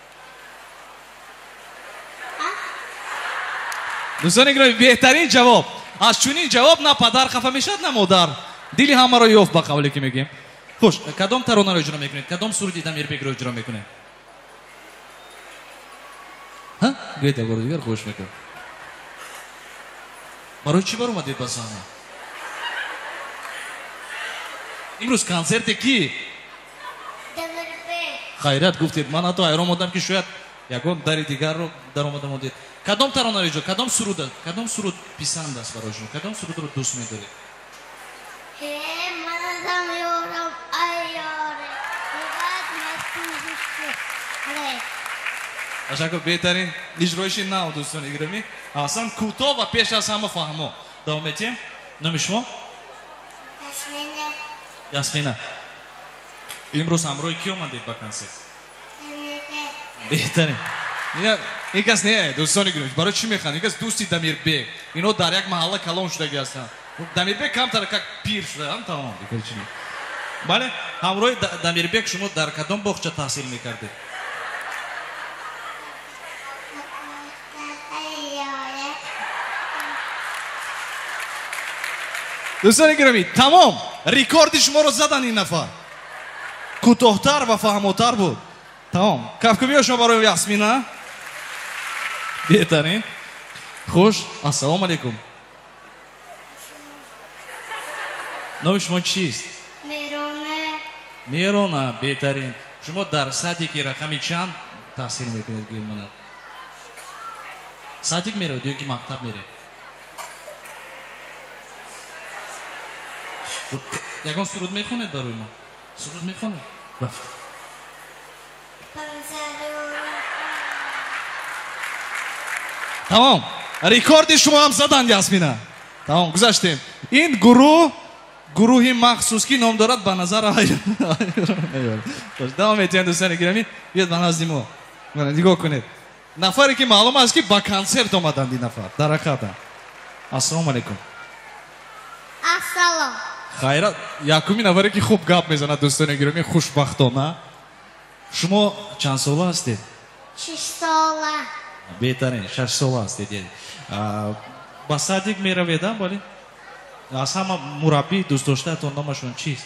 دوستان گرامی بهترین جواب از چنین جواب نه پدر خفه میشد نه مادر دلی همه را یافت با قولی که میگیم خوش کدام ترانه را اجرا میکنید کدام سرودی دمیربек را اجرا میکنید ها گویید اگر دیگر خوش میکن برای چی بار اومدید با صحنه امروز کنسرت کی دمیربек خیرت گفتید من حتی حیران بودم که شاید یکم در دیگر رو در اومده بودید کدام ترانه رو کدام سرود پسند است برای شما کدام سرود رو دوست می‌دارید من دمیارم ایاره بعد مسئول تشکر بهترین اجرایش نه دوستان گرامی اصلا کوتاه و پیش از همه فهمو دوام میتیم نام شما یاسمینه امروز همراه کی اومدید با کنسرت بهترین این کس نه دوستان گرامی برای چی میخوان این کس دوستی دمیربек اینا در یک محله کلان شدگی هستن دمیربек کمتر که پیر شده هم تمام دیگه چی بله همراه دمیربек شما در کدام باغچه تحصیل میکردید دوستان گرامی تمام ریکورد شما رو زدن این نفر کوتاه‌تر و فهموتر بود تمام کافکوبی شما برای یاسمینه بهترین خوش السلام علیکم نام شما چیست میرونه بهترین شما در سطحی که رقمی چند تحصیل میکنید گیرمانه سطحی میره دیگه که مکتب میره یکان سرود میخونید برای ما سرود میخونید رفت تمام رکورد شما هم زدن یاسمینا تمام گذاشتیم این گروهی مخصوص که نام دارد به نظر دوام میتین دوستان گرامی بیاد من از دیمو نگاه کنید نفری که معلوم است که با کنسرت اومدن این نفر در حقیقت السلام علیکم السلام خیرات یکمی نفری که خوب گپ میزنه دوستان گرامی خوشبختانه شما چند ساله هستید 6 ساله بهترین 6 ساله هستید با صدیق میرویدن ولی از همه مربی دوست داشتهتون نامشون چیست؟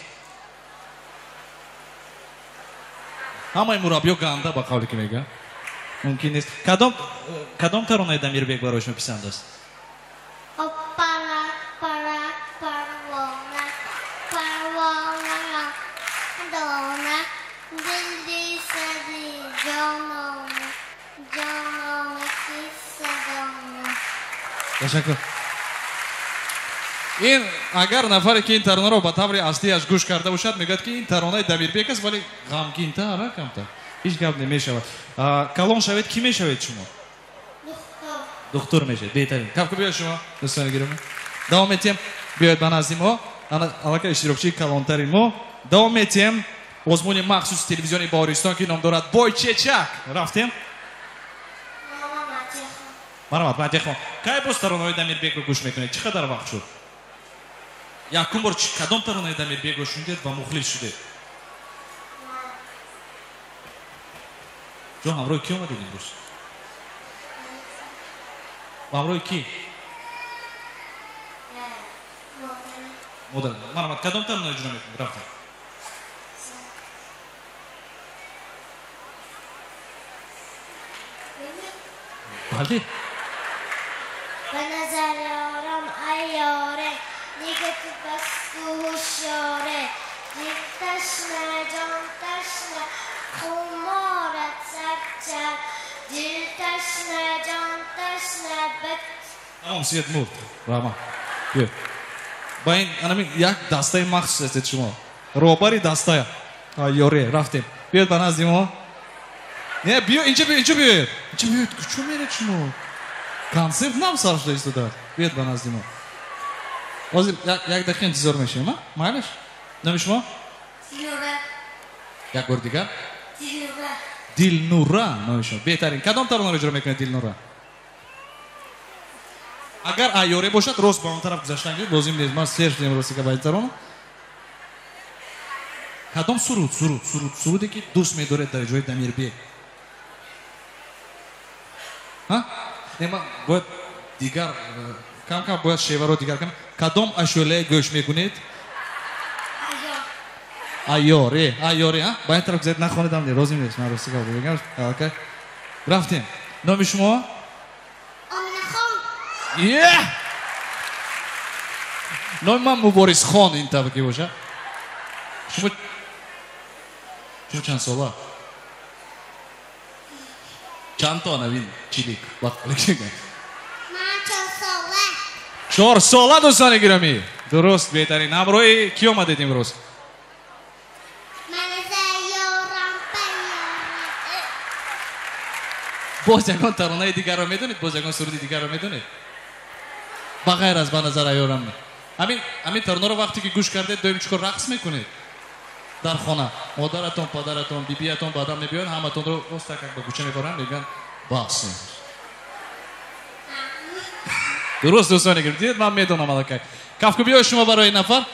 همه مربی ها گنده با قولی که میگه ممکن نیست کدام ترانه دمیربک برایشون پسند است؟ پرک پرک پروانه پروانه دانه دل دی سدی جانانه جانانه کیسه دانه تشکر این اگر نفری که این ترانه رو به طور اصلی از گوش کرده باشد میگد که این ترانه دمیربک است ولی غمگین‌تر کمتر هیچ گپ نمیشود کلان شوید کی میشوید شما دکتر میشید بهترین کاف بیاید شما دوستان گرامی دوام میتیم بیاید من از ما علاقه اشتراکچی کلانترین ما دوام میتیم آزمون مخصوص تلویزیون باریستان که نام دارد بای چچک رفتیم مرحبا متیخان کی باز ترانه دمیربک رو گوش میکنید چقدر وقت شد یکم بار کدام ترانه دمیربک رو شنیدید و مخلص شدید جو همراه کی اومدید امروز همراه کی مادر مرحبا کدام ترانه اجرا میکنید رفتم بله به نظر یارم ایاره دیگه تو بس تو هوشیاره دل تشنه جان تشنه خمارت سرچر دل تشنه جان تشنه تمام سید مرد راما بیاد با این انمی یک دسته مخصوص هستید شما روباری دسته ایاره رفتیم بیاد به نزد ما نه بیا اینجا بیاد اینجا بیاد کجا میرید شما کنسرت نام سرش ایستاده بیاد به نزد ما باز یک دقیقه انتظار میشیم ها مالش نام شما دلنوره یک بار دیگر دلنوره دلنوره نام شما بهترین کدام ترانه رو اجرا میکنه دلنوره اگر ایاره باشد روز با اون طرف گذاشتن گید لازم نیست من سرچ نمیرسی که باید ترانه کدام سرودی که دوست میدارد در جای دمیربک ها نه من باید دیگر کم باید شیوه رو دیگر کنم کدام اشوله گوش میکنید ایاره ها با این طرف گذارید نخواندم نه لازم نیست من راستی که بگم اوکی رفتیم نام شما آمینه خان نام من مبارز خان این طبقه باشه شما چند ساله چند تا نوین چیلیک وقت بگم من 4 ساله 4 ساله دوستان گرامی درست بهترین همراهی کی اومدید امروز من یارم پیاره باز یکان ترانه دیگر رو میدونید باز یکان سرودی دیگر رو میدونید بغیر از به نظر ایارم همین ترانه رو وقتی که گوش کردید دویم چکار رقص میکنید در خانه مادرتون پدرتون بیبیتون بعدم میبیان همتون رو استکک به گوشه میبرن میگن باس درست دوستان گرامی دیدید من میدونم الکی کافکو بیا شما برای این نفر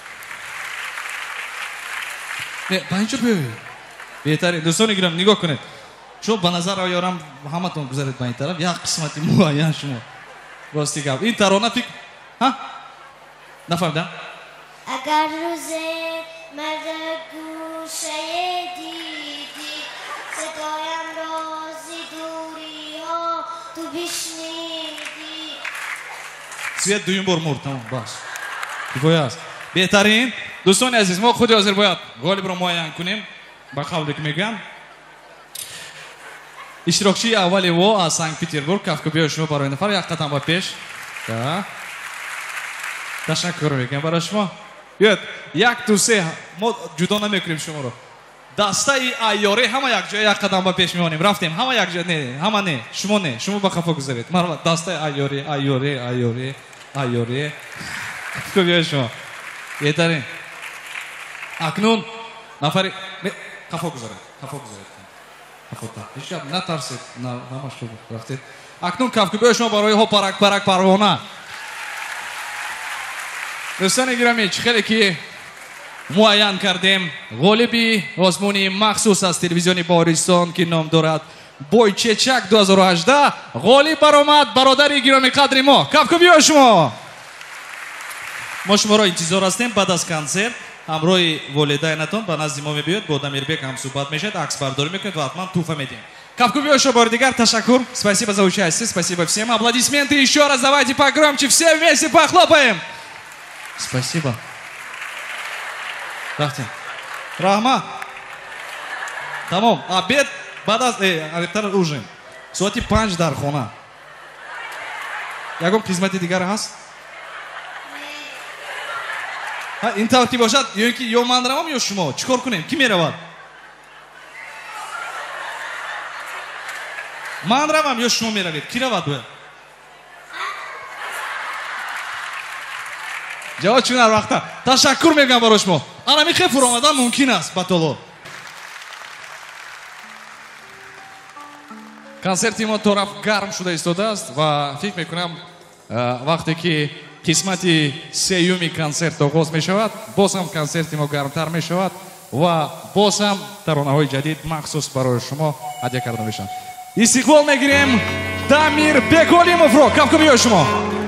با اینجا بیایید بهتره دوستان گرامی نگاه کنید چون به نظر آیارم همتون گذارید با این طرف یک قسمتی معین شما راستی گفت این ترانه فکر ها نفهمیدم اگر روزه مرد گوشه دیدی صدایم رازی دوری ها تو بشنیدی سویت دویم بار مرد تمام باش کفایه است بهترین دوستان عزیز ما خود حاضر باید غالب رو معین کنیم با قولی که میگم اشتراکچی اولی و از سنت پترزبورگ کافکو بیا شما برای نفر یک قدم با پیش تشکر میکنم برای شما بیاد یک دو سه ما جدا نمیکنیم شما رو дастаи айёре ҳама якҷоя як қадам ба пеш меонем рафтем ҳама якҷо не ҳама не шумо ба қафо гузаред марва дастаи айёре кубиёед шумо беҳтарин акнун нафари қафо гузаред ҳеҷ натарсед намашку рафтед акнун кафкубиёед шумо барои парак парвона дӯстони гиромӣ чӣ хеле ки муайян кардем ғолиби осмони махсус аз телевизиони Бористон ки ном дорад Бойчечак 2018 ғолиб баромад бародари гироми қадри мо кафку биё шумо мо шуморо интизор ҳастем баъд аз консерт ҳамроҳи волидайнатон ба назди мо мебиёд бо Дамирбек ҳам суҳбат мешавад аксбардорӣ мекунед ва ҳатман туҳфа медиҳем кафку биё шумо бори дигар ташаккур спасибо за участие спасибо всем аплодисменты еще раз давайте погромче все вместе похлопаем спасибо рафтем раҳмат тамом обед баъд аз авитар ужин соати 5 дар хона ягон қисмати дигар ҳаст ин тавр ки бошад ё ки ё ман равам ё шумо чӣ кор кунем кӣ меравад ман равам ё шумо меравед кӣ равад бояд ҷавод чун ҳар вақта ташаккур мегӯям барои шумо анами хе фуромадан мумкин аст ба толо консерти мо то рафт гарм шуда истодааст ва фикр мекунам вақте ки қисмати сеюми консерт оғоз мешавад боз ҳам консерти мо гармтар мешавад ва боз ҳам таронаҳои ҷадид махсус барои шумо ҳадя карда мешаванд истиқбол мегирем Дамирбек Олимовро кафку биё шумо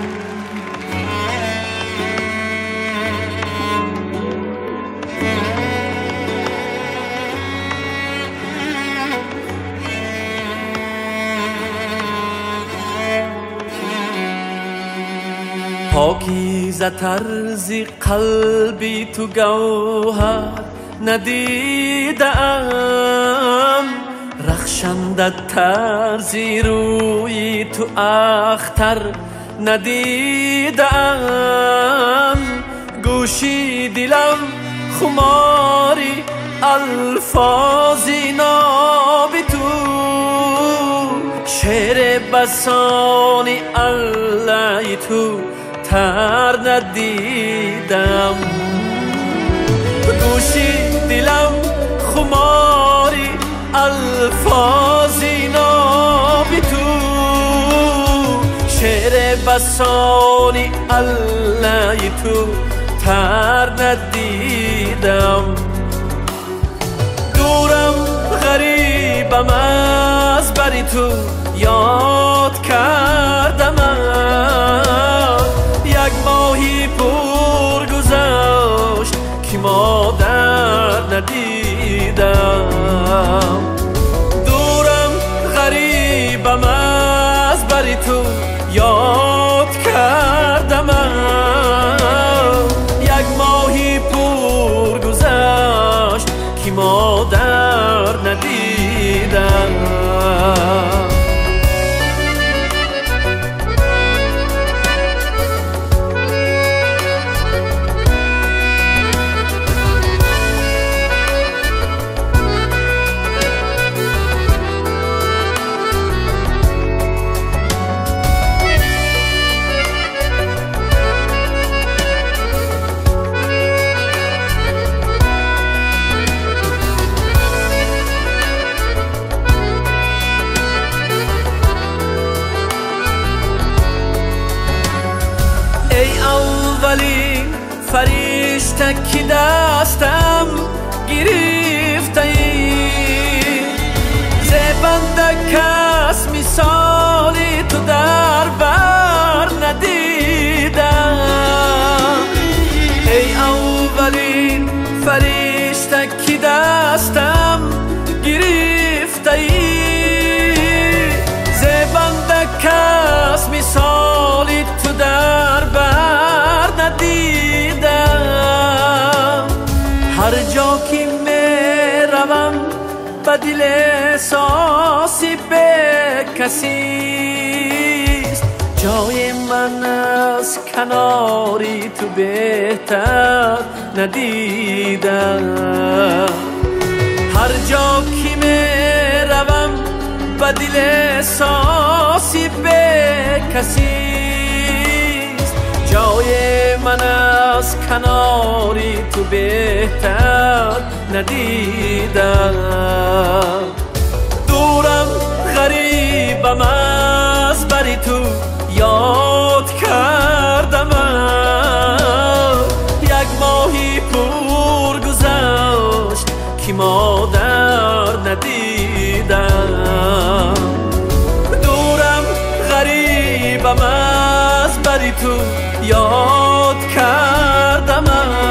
پاکیزه طرزی قلبی تو گوهر ندیدم رخشنده طرزی روی تو اختر ندیدم گوشی دلم خماری الفاظی نابی تو شعر بسانی الله تو تر ندیدم گوشی دلم خماری الفاظی نابی تو شعر بسانی الله تو تر ندیدم دورم غریبم از بری تو یاد کردم یک ماهی پر گذشت که مادر ندیدم دورم غریبم از بری تو یاد کردم یک ماهی پر گذشت که مادر ندیدم فرشته که دستم گرفته ای زبنده کس مثالی تو در بر ندیدم ای اولین فرشته که دستم گرفته ای زبنده کس مثالی تو در بر ندیدم هر جا که می روم به دل احساسی به کسیست جای من از کناری تو بهتر ندیدم هر جا که میروم به دل احساسی به کسیست جای من از کناری تو بهتر ندیدم دورم غریبم از بری تو یاد کردم یک ماهی پر گذشت که مادر ندیدم دورم غریبم از بری تو یاد کردم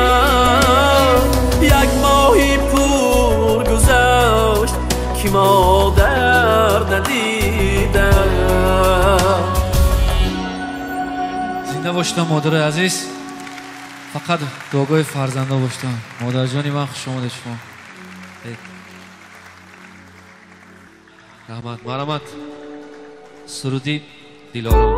یک ماهی پر گذشت که مادر ندیدم زنده باشتم مادر عزیز فقط دعاگوی فرزنده باشتم مادر جانی من خوش آمده شما رحمت مرحمت سرودی دلارام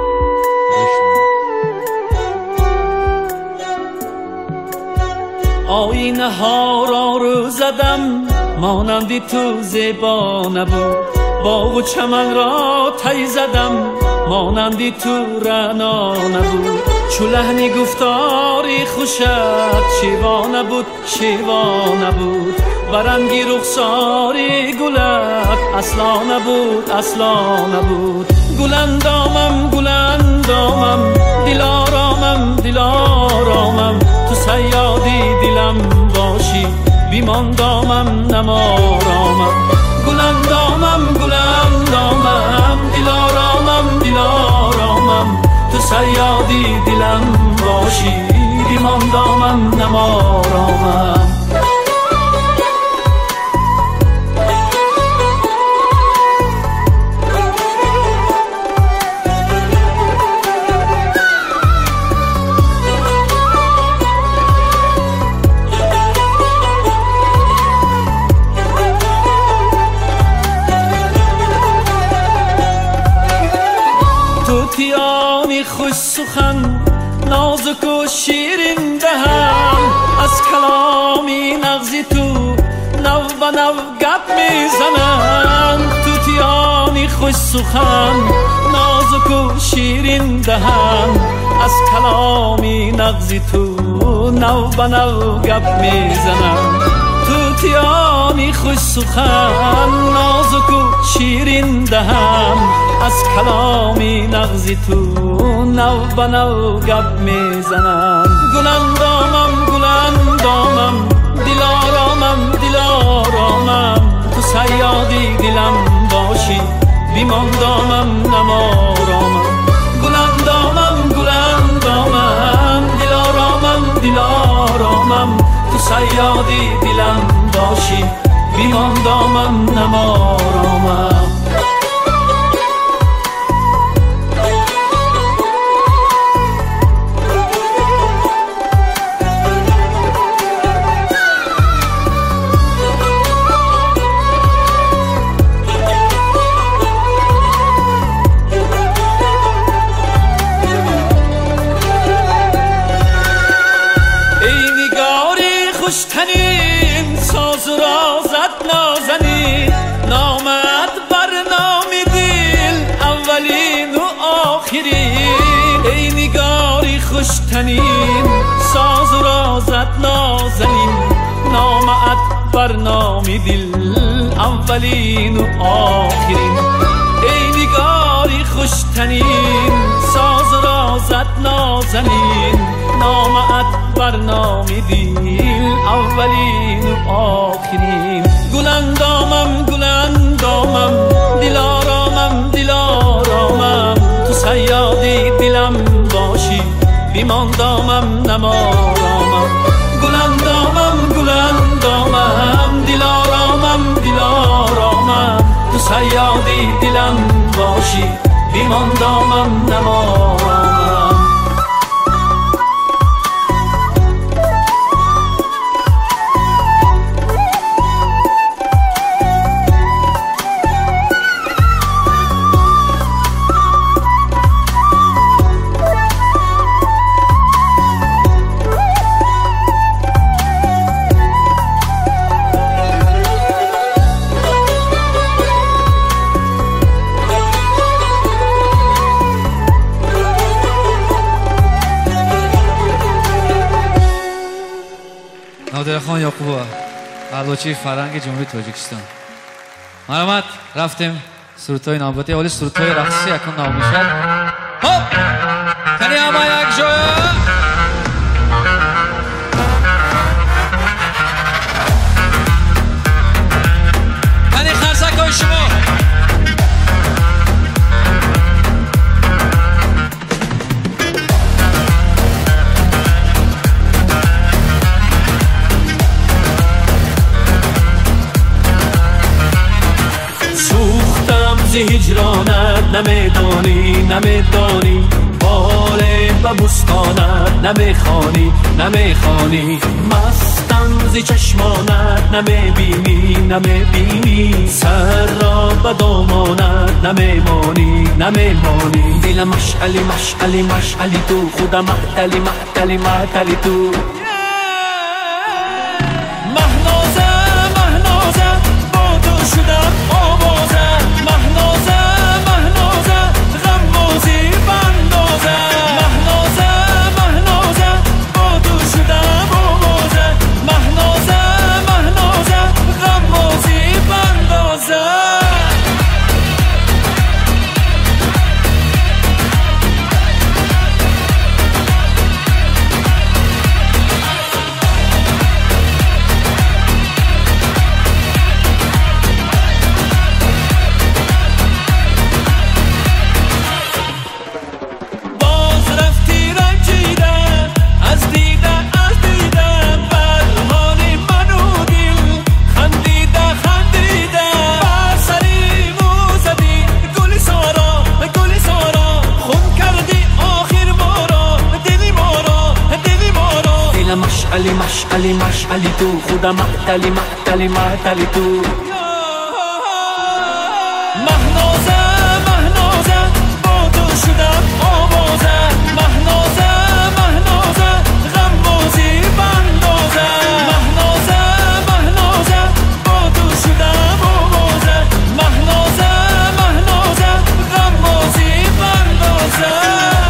آینه ها را رو زدم مانندی تو زیبا نبود باغ و چمن را تی زدم مانندی تو رعنا نبود چو لحنی گفتاری خوشت شیوا نبود شیوا نبود برنگی رخساری گلت اصلا نبود اصلا نبود گلندامم گلندامم دلارامم دلارامم تو صیادی دلم باشی بیماندامم نمارامم گلندامم گلندامم دلارامم دلارامم تو صیادی دلم باشی بیماندامم نمارامم توتیانی خوش سخن نازک و شیرین دهن از کلامی نغزی تو نو و نو گپ میزنن توتیانی خوش سخن نازک و شیرین دهن از کلامی نغزی تو نو و نو گپ میزنن توتیانی خوش سخن نازک و شیرین دهن از کلامی نغزی تو نو و نو گپ میزنن گلندامم گلندامم دلارامم دلارامم تو صیادی دلم باشی بیماندامم نمارامم گلندامم گلندامم دلارامم دلارامم تو صیادی دلم باشی بیماندامم نمارامم خوشتنین ساز و رازت نازنین نامت برنامه دل اولین و آخرین ای نگاری خوشتنین ساز و رازت نازنین نامت برنامه دل اولین و آخرین ای نگاری خوشتنین ساز و رازت نازنین نامت برنامه دل اولین و آخرین گلندامم گلندامم دلارامم دلارامم تو صیادی دلم باشی بیماندامم نمارامم گلندامم گلندامم دلارامم دلارامم تو صیادی دلم باشی بیماندامم نمارامم نادرخان یعقوبova بلوچی فرهنگ جمهوری تاجیکستان. مرحمت رفتیم سرودهای نوبتی ولی سرودهای رقصی اکنون نام میشد. خب کنی همه یک جای کنی خرسک های شما هجرانت نمیدانی نمیدانی باله و بستانت نمیخوانی مستم زی چشمانت نمیبینی سر را به دامانت نمیمانی دل مشعلی تو خدا محتلی تو مهنازه با تو شدم آوازه مهنازه غمازی بندازه مهنازه با تو شدم آوازه مهنازه غمازی بندازه مشعلی تو خدا محتلی تو مهنازه با تو شدم آوازه مهنازه غمازی بندازه مهنازه با تو شدم آوازه مهنازه غمازی بندازه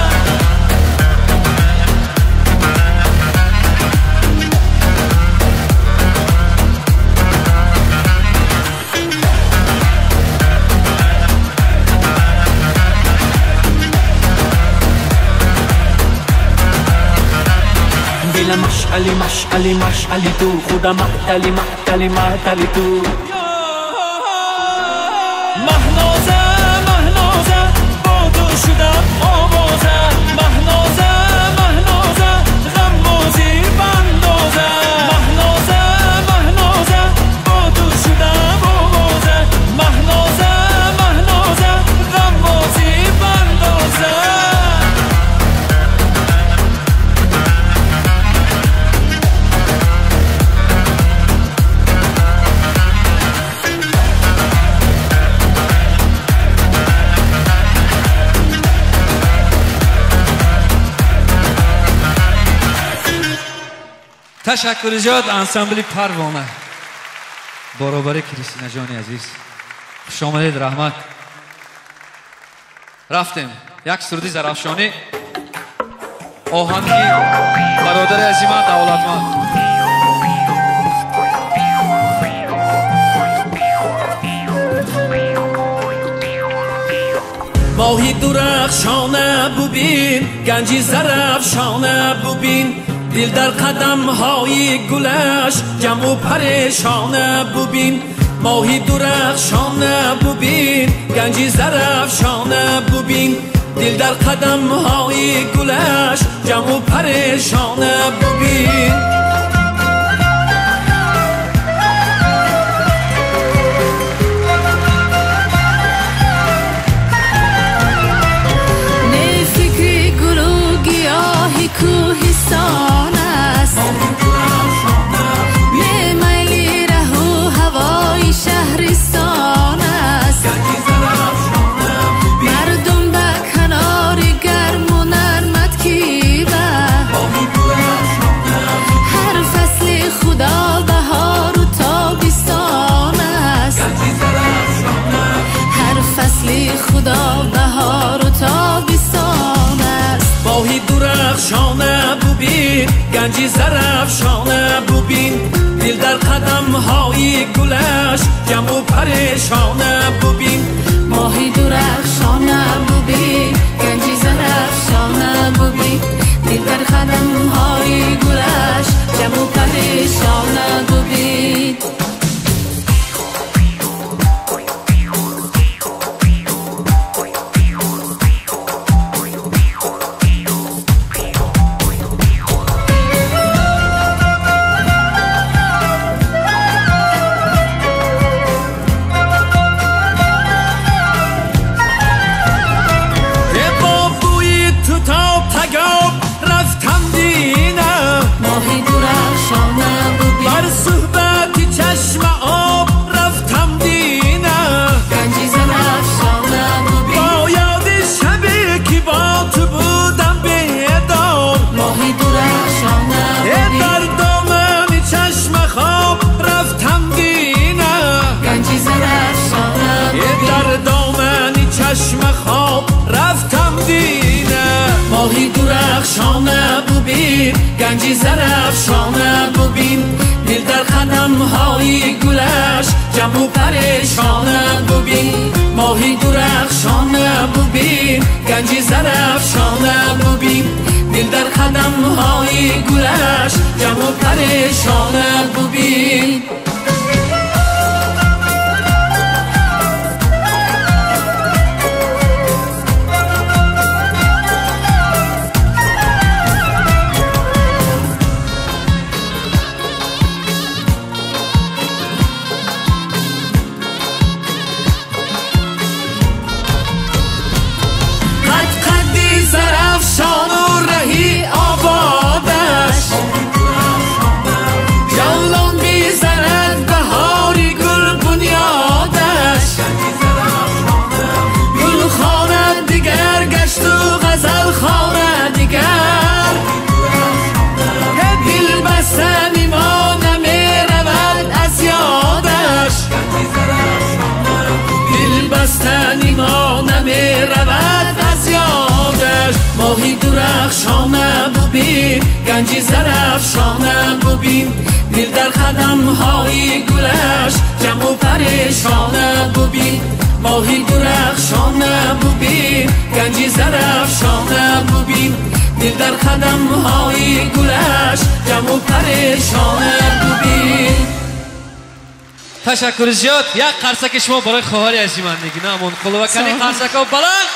مشعلی تو خدا محتلی تو مهنازه با تو شدم آوازه مهنازه غمازی بندازه مهنازه با تو شدم آوازه مهنازه غمازی بندازه تشکر زیاد انسامبل پروانه برابر کریستینا جانی عزیز خوش آمدید رحمت رفتیم یک سرودی زرافشانی آهنگی برادر عزیز من دولتمند ماهی درخشانه ببین گنجی زرافشانه ببین دل در قدم های گلش جمع و پریشانه ببین ماهی درخشانه ببین گنجی زرافشانه ببین دل در قدم های گلش جمع و پریشانه ببین نه فکری گلو گیاهی کوهستان است نه میلی ره و هوای شهرستان است مردم به کنار گرم و نرمت کیبه گنجی زرفشانه ببین دل در قدم های گلش جمع و پریشانه ببین ماهی درخشانه ببین گنجی زرفشانه ببین دل در قدم های گلش جمع و پریشانه ببین ماهی درخشانه ببین گنجی زرفشانه ببین دل در قدم های گلش جمع و پریشانه ببین ماهی درخشانه ببین گنجی زرفشانه ببین دل در قدم های گلش جمع و پریشانه ببین ماهی درخشانه ببین گنجی زرفشانه ببین دل در قدم های گلش جمع و پریشانه ببین ماهی درخشانه ببین گنجی زرفشانه ببین دل در قدم های گلش جمع و پریشانه ببین تشکر زیاد. یک قرصک شما برای خواهر عزیزمندگی نمون قلوه کنی قرصک ها بلند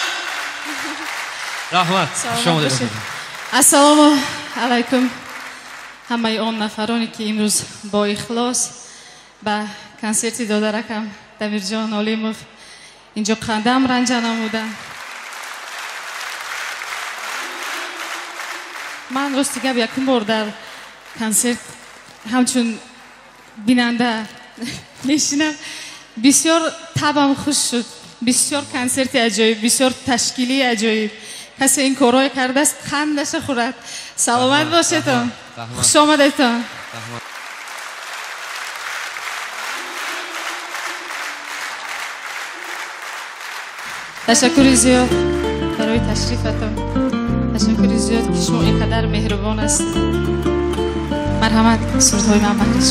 رحمت شما دارید. السلام علیکم همه اون نفرانی که امروز با اخلاص به کنسرتی داده رکم دمیر جان علیموف اینجا قدم رنج نمودن. من راستی گب یکم بار در کنسرت همچون بیننده نشینم بسیار طبعم خوش شد. بسیار کنسرت عجایب بسیار تشکیلی عجایب کسی این کارهای کرده است خندش خورد. سلامت باشیدتان خوش آمدیدتان. تشکر زیاد برای تشریفتان. تشکر زیاد که شما اینقدر مهربان است. مرحمت سرودهای من بخش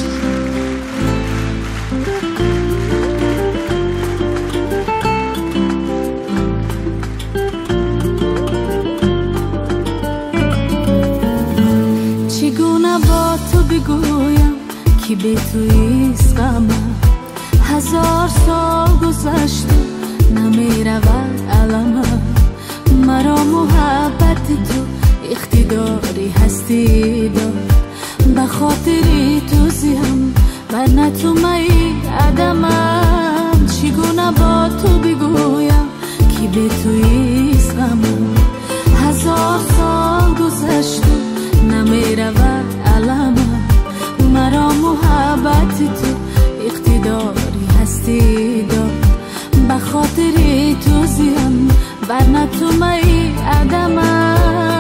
چگونه با تو بگویم که به تویست غمم هزار سال گذشت نمیرود علمم مرا محبت تو اقتداری هستی داد به خاطری تو زیم ورنه تو می عدمم چگونه با تو بگویم که به تویست غمم هزار سال گذشت نمیرود علمم مرا محبت تو اقتداری هستی داد به خاطری تو زیم ورنه تو می عدمم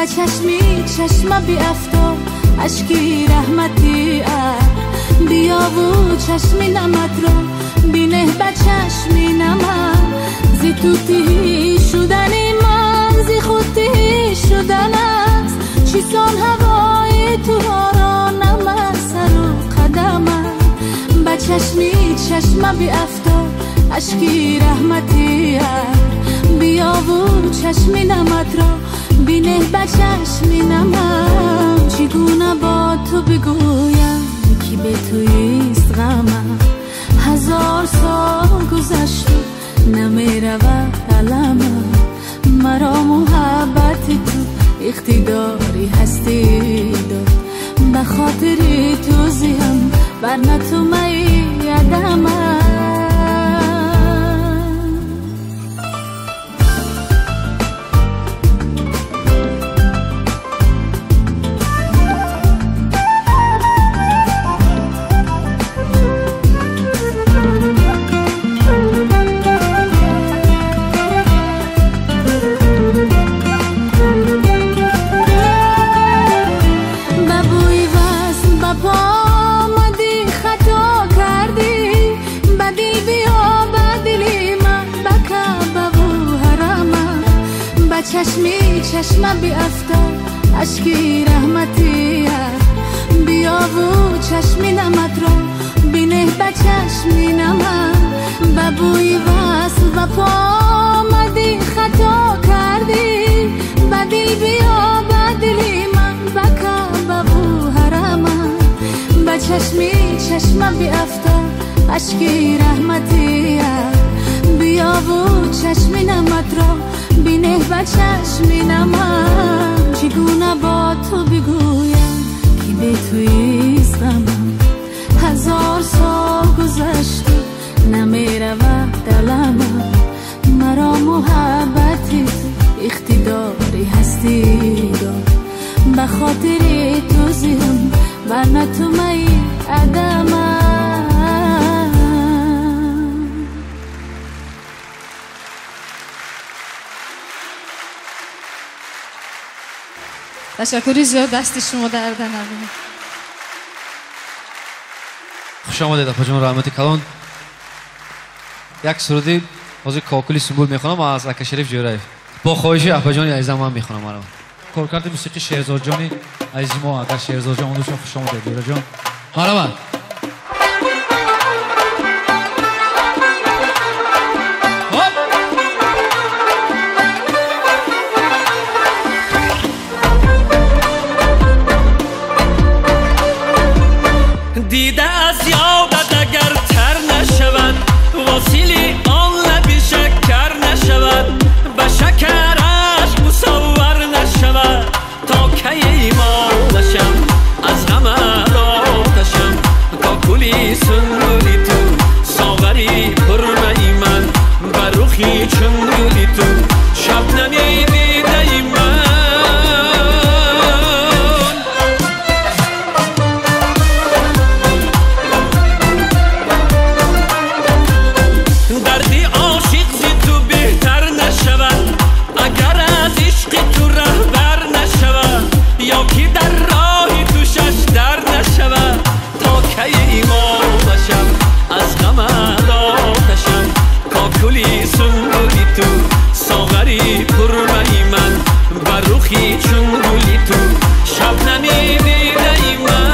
با چشمی چشم بی افتاب اشکی رحمتی بیا و چشمی نمت را بینه با چشمی نمت زی توتی شدنی من زی خودتی شدن است چیزان هوای تو بارانم سر و قدمم با چشمی چشم بی افتاب اشکی رحمتی بیا و چشمی نمت را بینه با چشمی نمم چگونه با تو بگویم که به تویست غمم هزار سال گذشت نمیرود علمم مرا محبت تو اقتداری هستی داد به خاطر تو زیم ورنه تو میادمم چشمی چشم بی افتاب اشکی رحمتی بیا و چشمی نمت را بینه با چشمی نمت و بوی وصل و پامدی خطا کردی با دل بیا با دلی من بکا بابو حرمم با چشمی چشم بی افتاب اشکی رحمتی بیا و چشمی نمت را بینه و چشمی نمم چگونه با تو بگویم که به تویست غمم هزار سال گذشت نمیرود دلمم مرا محبتی اقتداری هستی داد به خاطر تو زیم ورنه تو می عدمم تشکری زیاد دست شما درد نبینه. خوش آمدید اپا جان رحمتی کلان. یک سرودی از کاکلی سنبول میخونم از اکا شریف جورایف با خواهشی اپا جانی عزیزم من میخونم مرا کارکرد موسیقی شهرزاد جانی عزیز ما اگر شهرزاد جان اون خوش آمدید جورا جان مرحبا دیده از یادت اگر تر نشود وسیلی آن لبی شکر نشود به شکرش مصور نشود تا که ایمانشم از غم آتشم کاکلی سنگولی تو ساغری پرمهی من به رخی چون گلی تو شبنمی دیده من چون گلی تو شبنمی دیده من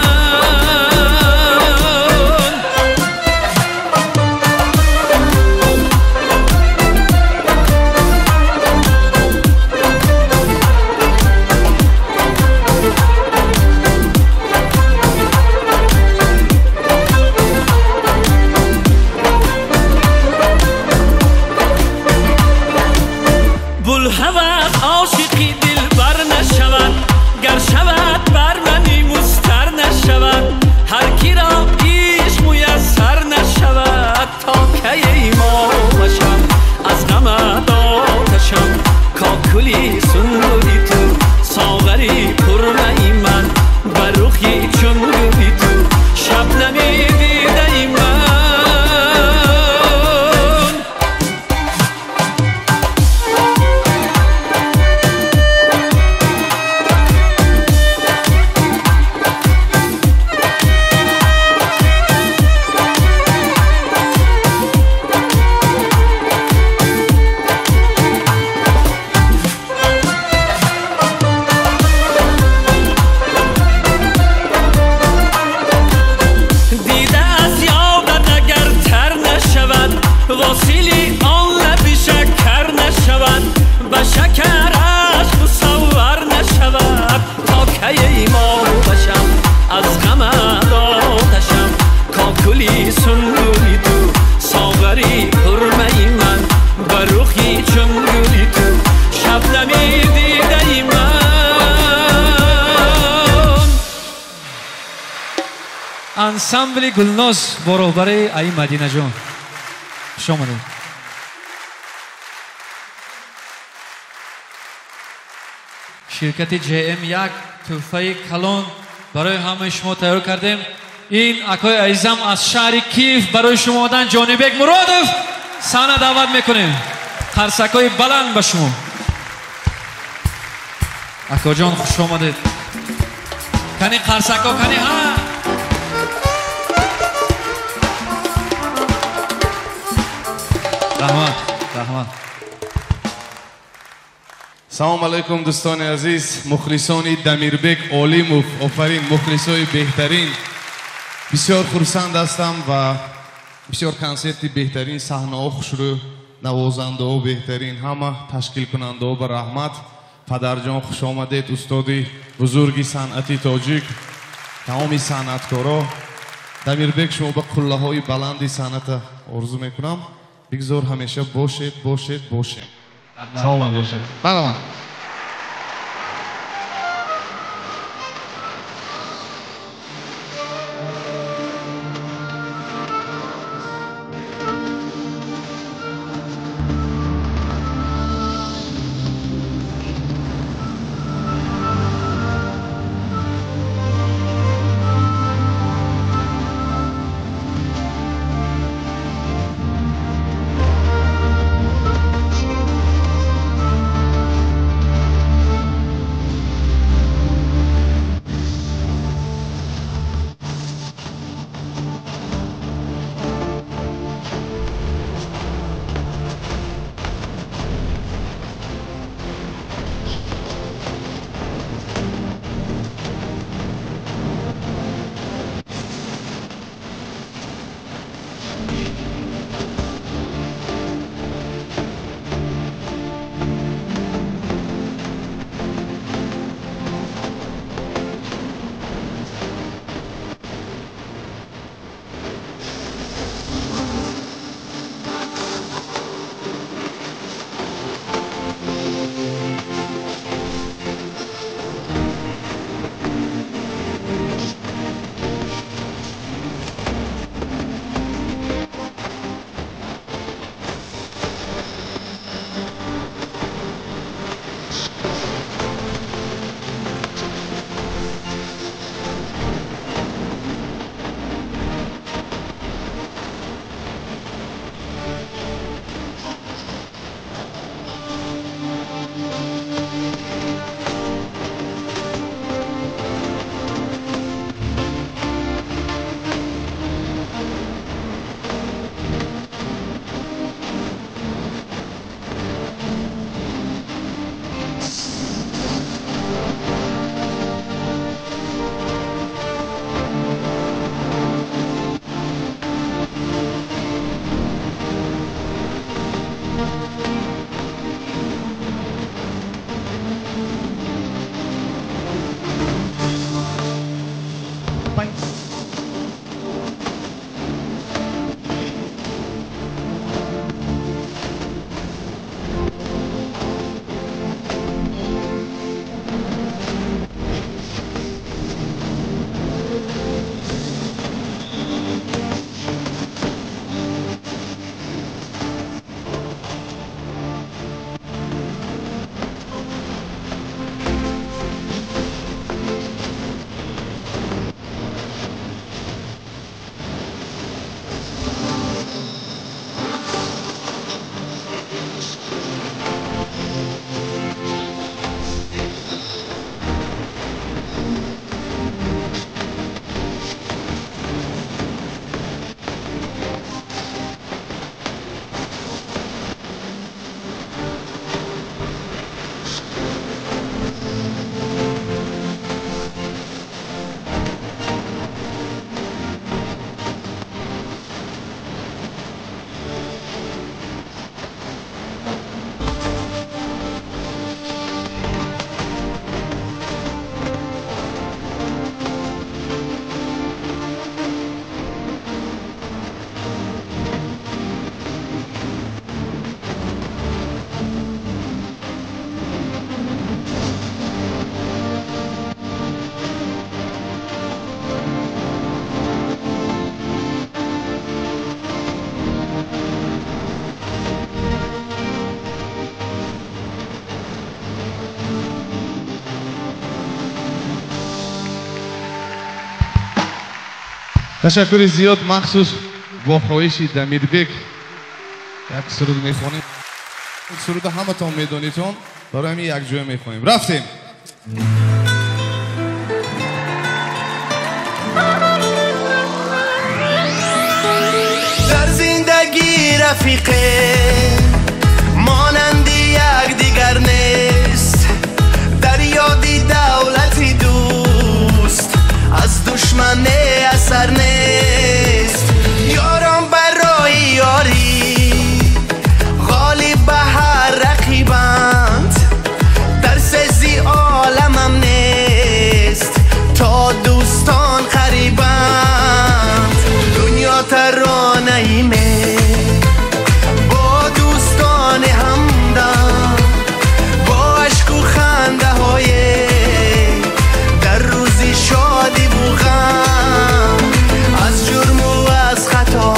بلهوت عاشقی دل بر نشود گر شود بر منی مستر نشود هر کی را پیش میسر نشود تا که ایمانشم از غم آتشم کاکلی سنگولی تو ساغری پرمهی من بر رخی چون گلی تو شبنمی دیده من ансамбли гулноз бо роҳбари аи мадинаҷон хуш омадед. ширкати ҷм як тӯҳфаи калон барои ҳамаи шумо тайёр кардем. ин акои азизам аз шаҳри киев барои шумо одан ҷонибек муродов саҳна даъват мекунем. қарсакҳои баланд ба шумо. акоҷон хуш омадед. кани қарсакҳо кани ҳа. раҳмат раҳмат. салому алайкум дӯстони азиз, мухлисони дамирбек олимов, офарин, мухлисои беҳтарин. бисёр хурсанд ҳастам ва бисёр консерти беҳтарин, саҳнаҳо хушрӯ, навозандаҳо беҳтарин, ҳама ташкилкунандаҳо ба раҳмат. падарҷон хуш омадед, устоди бузурги санъати тоҷик, тамоми санъаткоро. дамирбек, шумо ба қуллаҳои баланди санъата орзу мекунам. бигзор ҳамеша бошед, бошед, бошем. саломат бошед. баланд. تشکر زیاد مخصوص با خواهش دمیربک یک سرود میخونیم. سرود همه تان میدونیتون، برای همین یک جای میخونیم. رفتیم. در زندگی رفیقه مانند یک دیگر نیست، در یادی دولتی دوست از دشمن اثر نیست. یاران برای یاری غالب به هر رقیبند، در سزی عالمم نیست تا دوستان قریبند. دنیا ترانه‌ایمه با دوستان همدم، با عشق و خنده های در روزی شادی و غم، از جرم و از خطا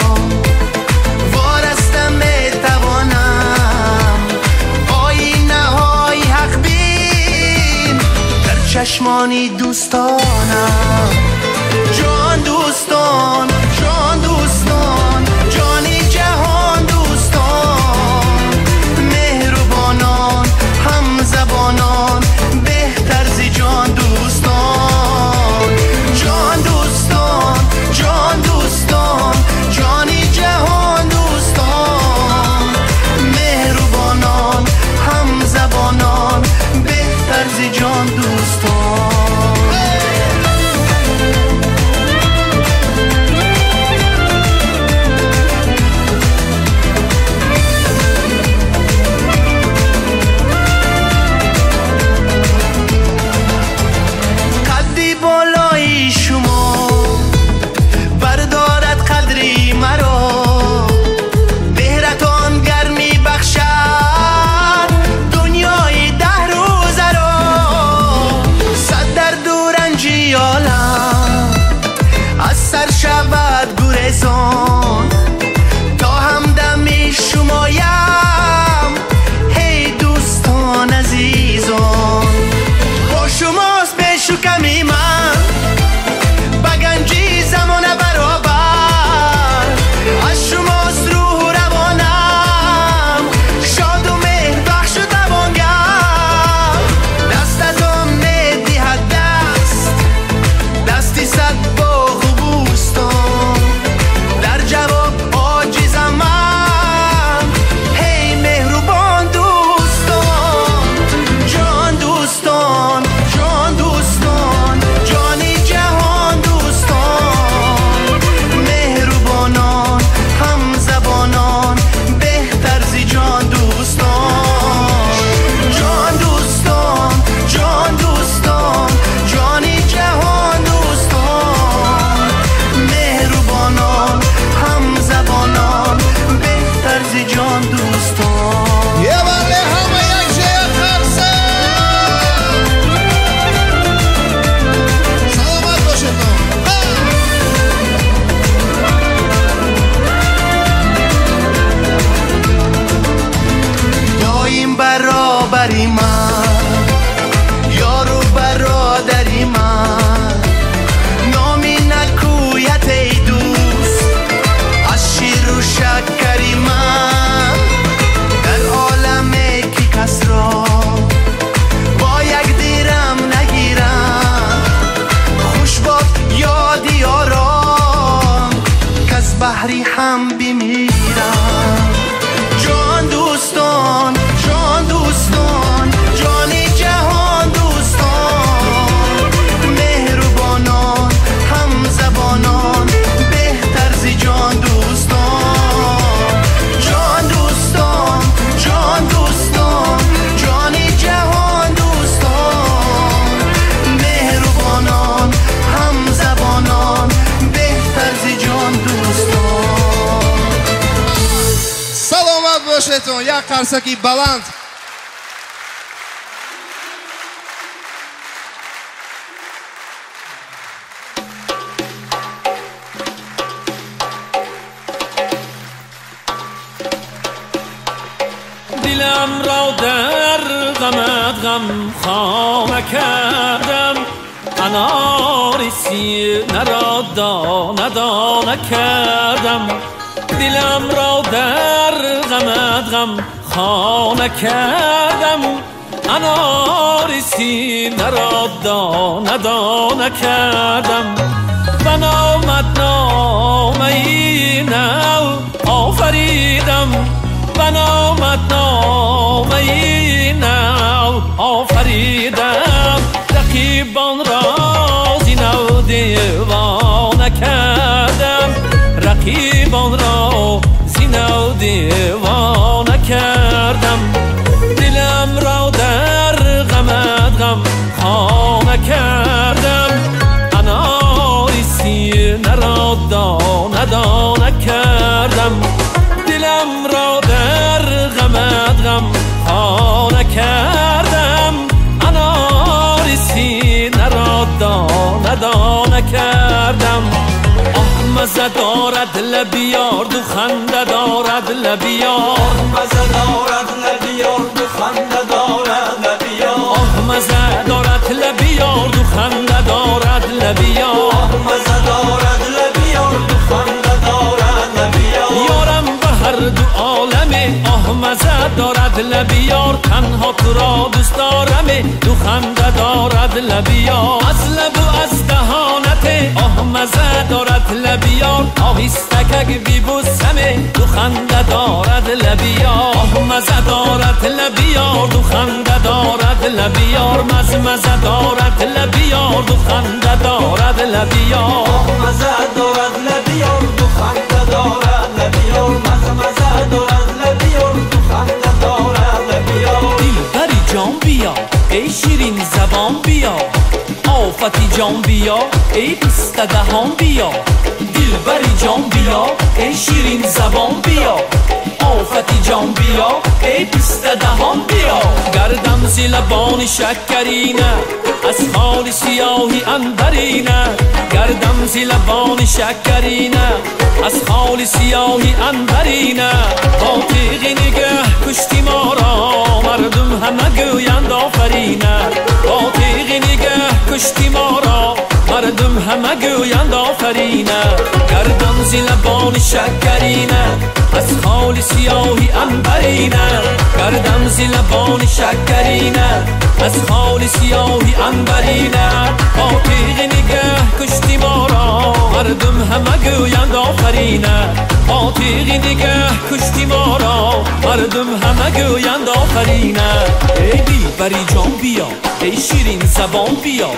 وارسته میتوانم آینه های حق بین در چشمانی دوستانم. جان دوستان، جان دوستان، جانی جهان دوستان، مهربانان هم زبانان بهتر زی جان دوستان. جان دوستان، جان دوستان، جانی جهان دوستان، مهربانان هم زبانان بهتر زی جان دوستان. تا همدمی شمایم هی دوستان عزیزان، با شماست به شکمی من بگنجی زمان برابر، از شماست روح و روانم شاد و مهر بخش و توانگر. دستتان میدهد دست دستی صد باغ و بوستان، در جواب عاجزم من هی مهربان دوستان. جان دوستان، جان دوستان، جانی جهان دوستان، مهربانان هم زبانان بهتر زی جان دوستان. جان دوستان، جان دوستان، جانی جهان دوستان، مهربانان هم زبانان بهتر زی جان دوستان. یه بله همه یک جای خرسه سلامت باشید. دایم برابری من، یارو برادری من، نامی نکویت ای دوست از شیر و شکری من. در عالمه که کس را با یک دیرم نگیرم، خوش باد یادی یاران که از بحری هم بمیرم. جان دوستان، جان دوستان، جانی جهان دوستان، مهربانان هم زبانان بهتر زی جان دوستان. جان دوستان، جان دوستان، جانی جهان دوستان، مهربانان هم زبانان بهتر زی جان دوستان. سلامت باشیدتون. یک قرصکی بلند. دلم را در غمت غم خانه کردم، انار سینه را دانه دانه کردم دلم را در غمت غم خانه کردم انار سینه را دانه دانه کردم و نامت نامه ای نو آفریدم و نامت نامه ای نو آفریدم رقیبان را زینو دیوانه کردم رقیبان را زینو دیوانه کردم دلم را در غمت غم خانه کردم انار سینه را دانه دانه کردم دلم را در غمت غم خانه کردم انار سینه را دانه دانه کردم مزه دارد لبیار دو خنده دارد لبیار مزه دارد لبیار دو خنده دارد لبیار مزه دارد لبیار دو خنده دارد لبیار مزه دارد لبیار دو خنده دارد لبیار یارم به هر دو عالم مزه دارد لبیار تنها تو را دوست دارم دو خنده دارد لبیار از لب و از دهانت مزه دارد لبیار آهستکک بی بوسمه دو خنده دارد لبیار مزه دارد لبیار دو خنده دارد لبیار مزه دارد لبیار دو خنده دارد لبیار مزه دارد لبیار دو خنده دارد لبیار مزه دارد لبیار دو خنده دارد لبیار دلبری جان بیا ای شیرین زبان بیا آفتی جان بیا ای پسته دهان بیا دلبری جان بیا ای شیرین زبان بیا آفتی جان بیا ای پسته دهان بیا گردم زی لبان شکرینه از خال سیاهی عنبرینه گردم زی لبان شکرینه از خال سیاهی عنبرینه با تیغ نگه کشتی ما را مردم همه گویند آفرینه با تیغ نگه کشتی ما را مردم همه گویند آفرینه گردم زی لبان شکرینه از خال سیاهی عنبرینه گردم زی لبان شکرینه از خال سیاهی عنبرینه با تیغ نگه کشتی ما را مردم همه گویند آفرینه با تیغ نگه کشتی ما را مردم همه گویند آفرینه ای دلبری جان بیا ای شیرین زبان بیا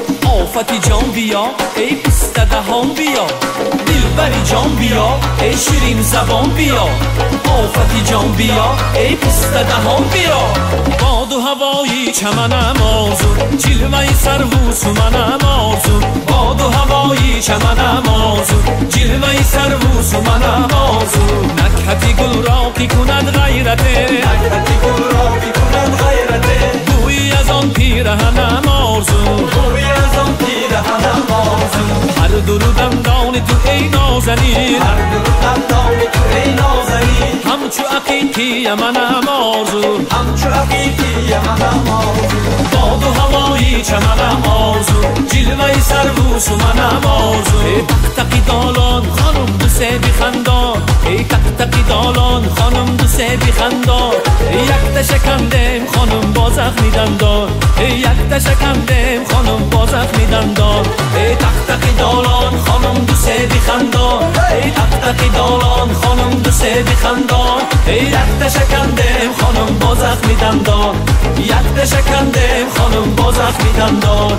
آفتی جان بیا ای پسته دهان بیا دلبری جان بیا ای شیرین زبان بیا آفتی جان بیا ای پسته دهان بیا باد و هوایی چمنم آزور جلوه سرو سمنم آزور باد و هوایی چمنم آزور جلوه سرو سمنم آزور نکهتی گل را کی کند غیرته نکهتی گل را کی کند غیرته بوی از آن پیرهنم آرزو بوی از آن پیرهنم آرزو هر درودم دان تو ای نازنین هر درودم دان تو ای نازنین همچو عقیقی منم آرزو همچو عقیقی منم آرزو باد و هوایی چمنم آرزو جلوه سرو سمنم آرزو ای تقی دالان خانم دوسه بخندان ای تقی دالان خانم دوسه بخندان یک تشکندم خانم با زخمی دندان یک تشکندم خانم با زخمی دندان ای تقی دالان خانم دوسه بخندان ای تقی دالان خانم دوسه بخندان یک تشکندم خانم با زخمی دندان یک تشکندم خانم با زخمی دندان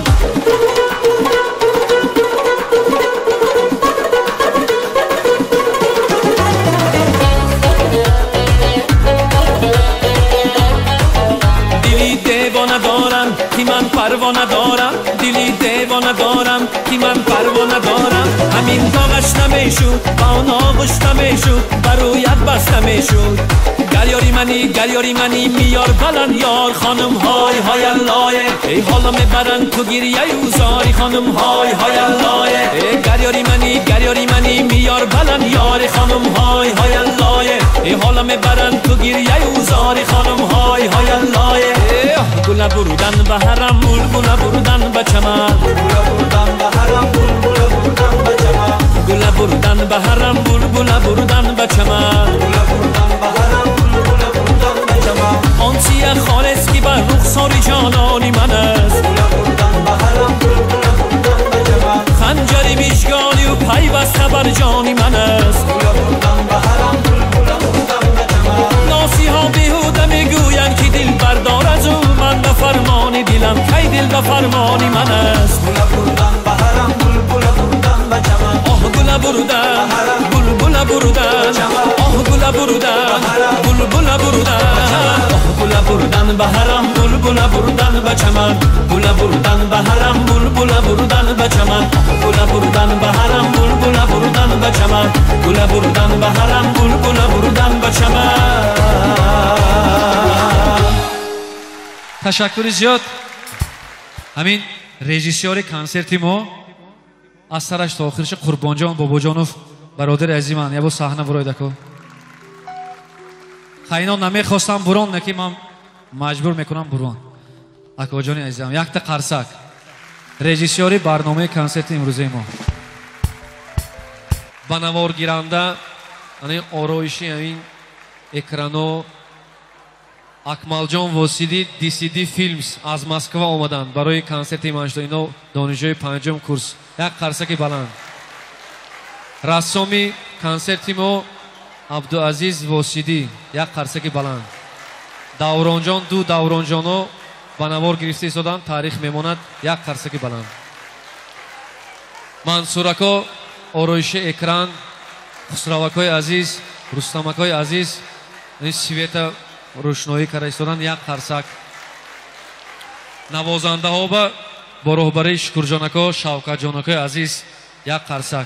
دارم که من پروانه دارم دلی دیوانه دارم که من پروانه دارم همین داغش نمیشود با ناغش نمیشود برویت بسته میشود گریاری منی میار بلند یار خانم های های الله ای حالا میبرن تو گریه اوزاری خانم های های الله ای گریاری منی میار بلند یار خانم های های الله ای حالا میبرن تو گریه اوزاری خانم های های الله گل برودن به حرم بلبل برودن به چمن گل برودن به حرم بلبل برودن به چمن آن سیه خالص که بر رخسار جانانی من است خنجری میشگانی و پیوسته بر جانی من است ناسی ها بیهوده میگوین که دل بردار از او من به فرمانی دلم کی دل به فرمانی من است آه گل برودن بلبل برودن آه گل برودن بلبل برودن آه گل برودن به حرم بلبل برودن به چمن گل برودن به حرم بلبل برودن به چمن گل برودن به حرم بلبل برودن به چمن گل برودن به حرم بلبل برودن به چمن. تشکر زیاد. همین رژیسور کنسرتی ما از سرش تا آخرش قربانجان باباجانوف برادر عزیزم یه با صحنه برای دکو خیلی نمیخواستم برون نکی من مجبور میکنم برون اکو جانی عزیزم یک تا قرصک رژیسوری برنامه کنسرت امروزه ما بنوار گیرنده یعنی آرایشی این اکرانو اکمالجان واسیدی دیسیدی فیلمز از مسکو آمدن برای کنسرت اینا دانشجوی پنجم کورس یک قرصک بلند رسامی کنسرت ما عبدالعزیز واسیدی یک قرصک بلند دورانجان دو دورانجانو بنوار گرفته ایستادن تاریخ میماند یک قرصک بلند منصورکا آرایش اکران خسروکای عزیز رستمکای عزیز سویت روشنایی کرده ایستادن یک قرصک نوازنده ها با راهبری شکرجانکا شوکت جانکای عزیز یک قرصک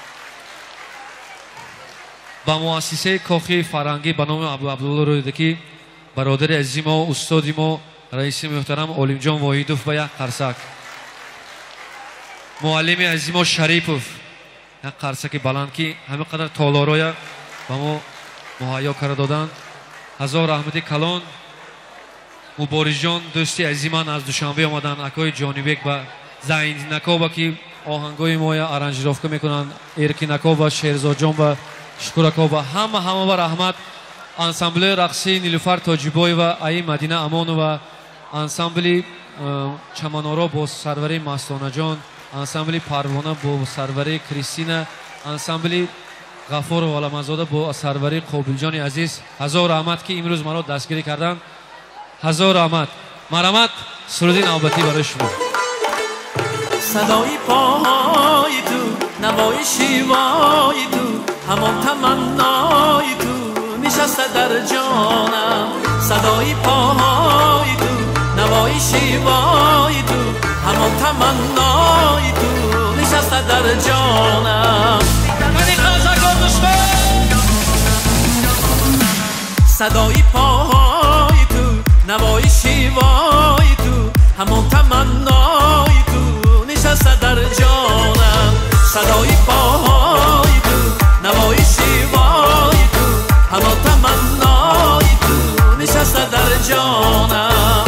با مؤسسه کاخی فرهنگی به نام عبدالله رویدکی برادر عزیز ما استادی ما رئیس محترم علیم جان واحدوف با یک قرصک معلم عزیز ما شریفوف یک قرصک بلند که همه قدر تالارای با ما مهیا کرده دادن هزار رحمتی کلان مبارز جان دوستی عزیز من از دوشنبه آمدن اکای جانیبک و زایندی نکا که آهنگای ما ارنجیرافکا میکنن ایرکی نکا و شیرزاد جان و شکرکا و همه با رحمت انسامبل رقصی نیلوفر تاجیبای و ای مدینه امان و انسامبل چمنارا با سروری مستانه جان انسامبل پروانه با سروری کریستینا انسامبل غفور و علمزاده با سروری قابل جان عزیز هزار رحمت که امروز مرا دستگیری کردن هزار رحمت مرحمت سرودی نوبتی برای شما صدای پاهای تو نوای شیوای تو همان تمنای تو نشسته در جانم صدای پاهای تو نوای شیوای تو همان تمنای تو نشسته در جانم صدای پاهای تو نوای شیوای تو همان تمنای تو نشسته در جانم صدای پاهای تو نوای شیوای تو همان تمنای تو نشسته در جانم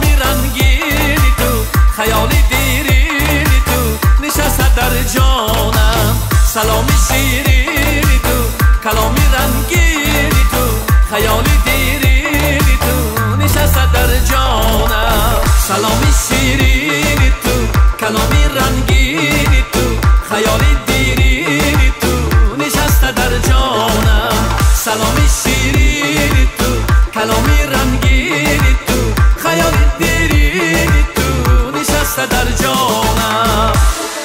کلامی رنگینی تو خیالی دیرینی تو نشسته در جانم سلامی شیرینی تو کلامی رنگینی تو خیالی دیرینی تو نشسته در جانم سلامی شیرینی تو کلامی رنگینی تو خیالی دیرینی تو نشسته در جانم سلامی شیرینی تو کلامی رنگینی تو خیالی دیرینی تو نشسته در جانم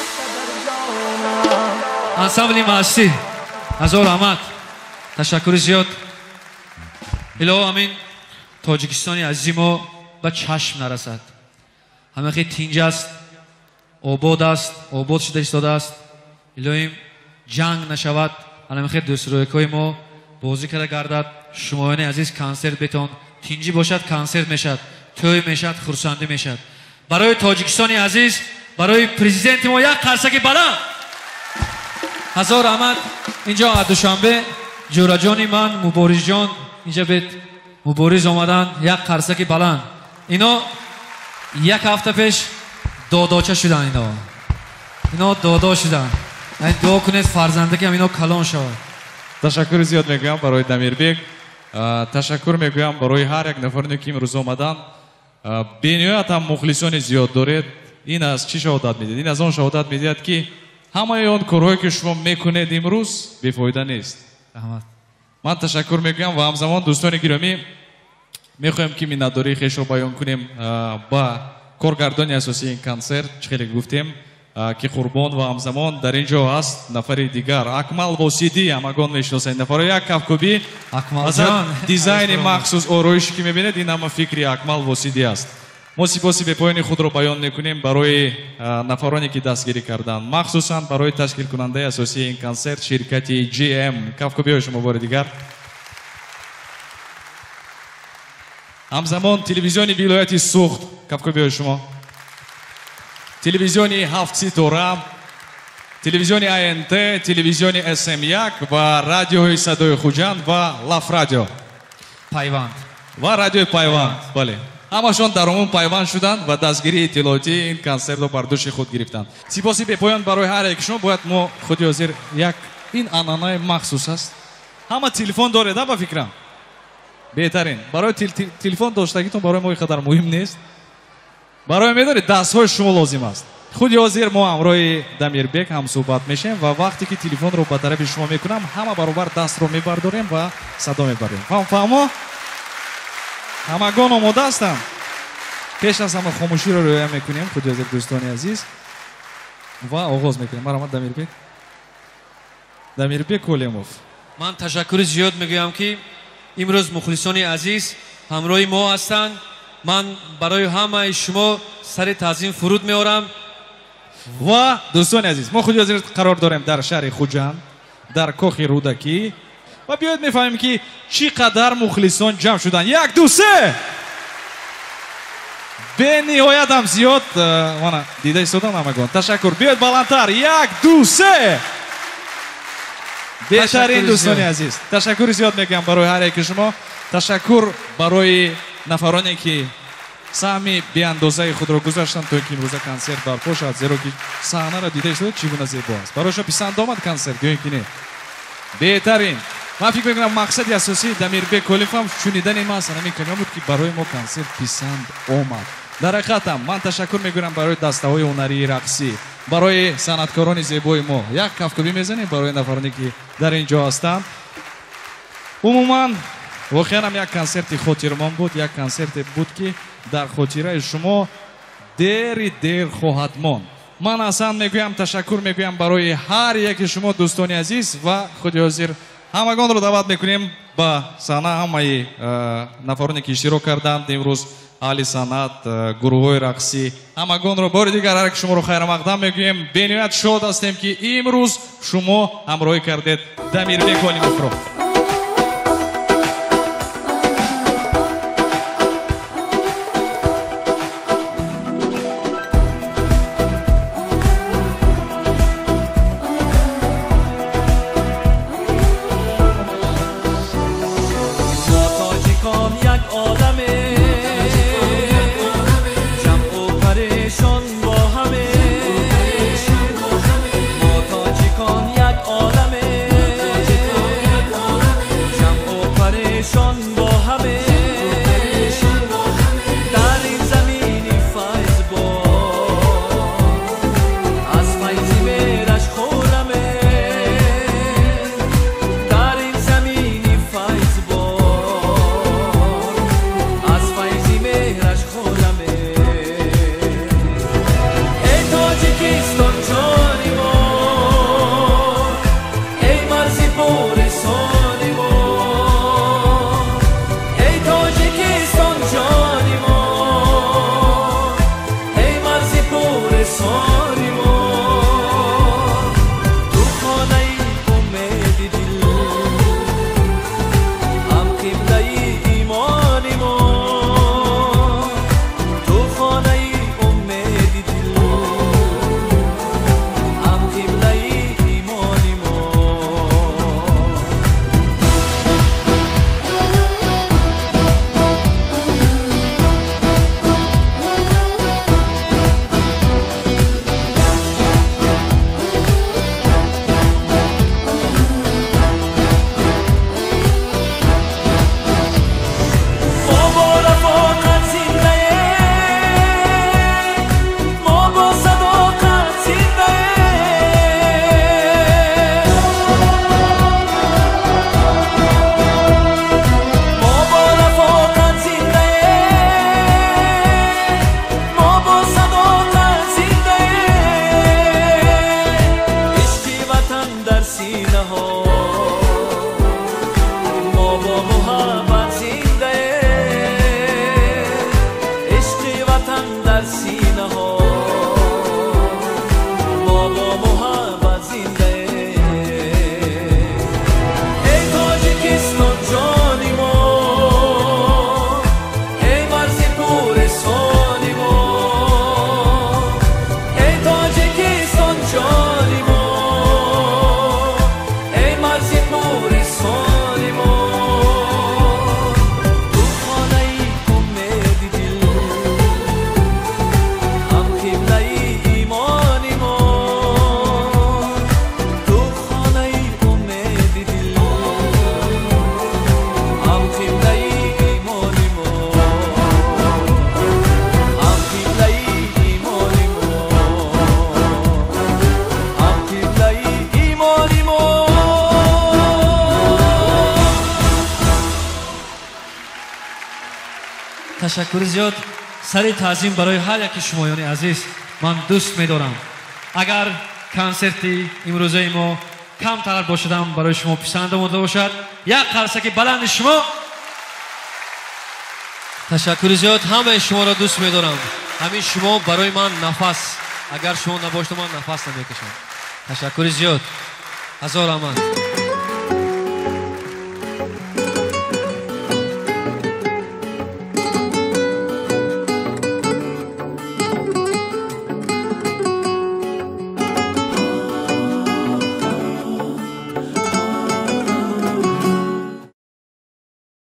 انسامبلی معشی هزار رحمت تشکر زیاد الهو امین تاجیکستانی عزیزیمو به چشم نرسد همه خیلی تینج است آباد است آباد شده ایستاده است الهیم جنگ نشود همه خیلی دوسترویکای ما بازی کرده گردد شمایان عزیز کنسرت بتون تینجی باشد کنسرت میشد توی میشد خرسندی میشد برای تاجیکستانی عزیز برای پرزیدنت ما یک قرصک بلند هزار رحمت اینجا دوشنبه جورا جانی من مبارز جان اینجا بیت مبارز آمدن یک قرصک بلند اینا یک هفته پیش داداچه شدن اینا دادا شدن این دعا کنید فرزنده که اینا کلان شود تشکر زیاد میگویم برای دمیربک تشکر میگویم برای هر یک نفری که امروز آمدن بینیات هم مخلصان زیاد دارید این از چی شهادت میدید این از آن شهادت میدید که همه اون کارهایی که شما میکنید امروز بیفایده نیست من تشکر میگویم و همزمان دوستان گرامی میخوایم که منتداری خویش رو بیان کنیم با کارگردان اساسی این کنسرت خیلی گفتیم که قربان و همزمان در اینجا هست نفر دیگر اکمل واسیدی همگان میشناسید نفر یک کفکوبی از دیزاین مخصوص آرایشی که میبینید این هم فکری اکمل واسیدی است ما سپاسی به پایان خود رو بیان میکنیم برای نفرانی که دستگیری کردن مخصوصا برای تشکیل کننده اساسی این کنسرت شرکت جی ام کفکوبی شما بار دیگر همزمان تلویزیون ولایت سوخت کفکوبی شما تلویزیون هفت سیتورا تلویزیون آینت تلویزیون اسم یک و رادیوی صدای خوجند و لاف رادیو پیوند و رادیو پیوند بله همشون در عموم پیوند شدند و دستگیری اطلاعاتی این کنسرت رو بر دوش خود گرفتند سپاسی به پایان برای هر یک شما باید ما خودی حاضر یک این انانای مخصوص است همه تلفن داره با فکرم بهترین برای تلفن داشتگیتون برای ما قدر مهم نیست برای میدونید دستهای شما لازم است خود حاضر ما همراه دمیربک هم صحبت میشیم و وقتی که تلفن رو به طرف شما میکنم همه برابر دست رو میبرداریم و صدا میبریم فهمو همگان آماده هستم پیش از همه خاموشی رو رعایت میکنیم خود حاضر دوستان عزیز و آغاز میکنیم مرحمت دمیربک کولیموف من تشکر زیاد میگویم که امروز مخلصان عزیز همراه ما هستند من برای همه شما سر تعظیم فرود میارم و دوستان عزیز ما خود حاضر قرار داریم در شهر خوجند در کاخ رودکی و بیاید میفهمیم که چقدر مخلصان جمع شدن یک دو سه به نهایت هم زیاد وانا دیده ایستادم همگان تشکر بیاید بلندتر یک دو سه بهترین دوستان عزیز تشکر زیاد میگم برای هر یک شما تشکر برای نفرانی که سهمی به اندازه خود را گذاشتن تا اینکه امروز کنسرت برپا شد زیرا که صحنه را دیده شده چگونه زیبا است برایشان پسند آمد کنسرت یا اینکه نه بهترین من فکر میکنم مقصد اساسی دمیربک کولیموف هم شنیدن ما است همین کلمه بود که برای ما کنسرت پسند آمد در حقیقت من تشکر میکنم برای دسته‌های هنری رقصی برای صنعتکاران زیبای ما یک کفکوبی میزنیم برای نفرانی که در اینجا هستند عموما واقعا هم یک کنسرت خاطرمان بود یک کنسرت بود که در خاطره شما دیر خواهد ماند من اصلا میگویم تشکر میگویم برای هر یک شما دوستان عزیز و خود حاضر همگان رو دعوت میکنیم با صحنه همه نفرانی که اشتراک کردند امروز اهل صنعت گروه های رقصی همگان رو بار دیگر هر شما رو خیر مقدم میگویم به نهایت شاد هستیم که امروز شما همراهی کردید دمیربک کولیموف رو در سینه ها ما با محبت زنده. ای تاجیکستان جانی ما، ای مرز پورستانی ما، ای تاجیکستان جانی ما، ای مرز پورستانی ما. تو خانه امید دل، هم قبله ایمانی ما. تو خانه امید دل، هم قبله ایمانی ما. هم قبله ایمانی ما. هم قبله ایمانی ما. تشکر زیاد. سری تعظیم برای هر یک شمایان عزیز من دوست می‌دارم. اگر کنسرتی امروزه ما کمتر باشدم برای شما پسند آمده باشد، یک قرصک بلند شما. تشکر زیاد. همه شما را دوست می‌دارم. همین شما برای من نفس، اگر شما نباشید من نفس نمی‌کشم. تشکر زیاد. هزار رحمت.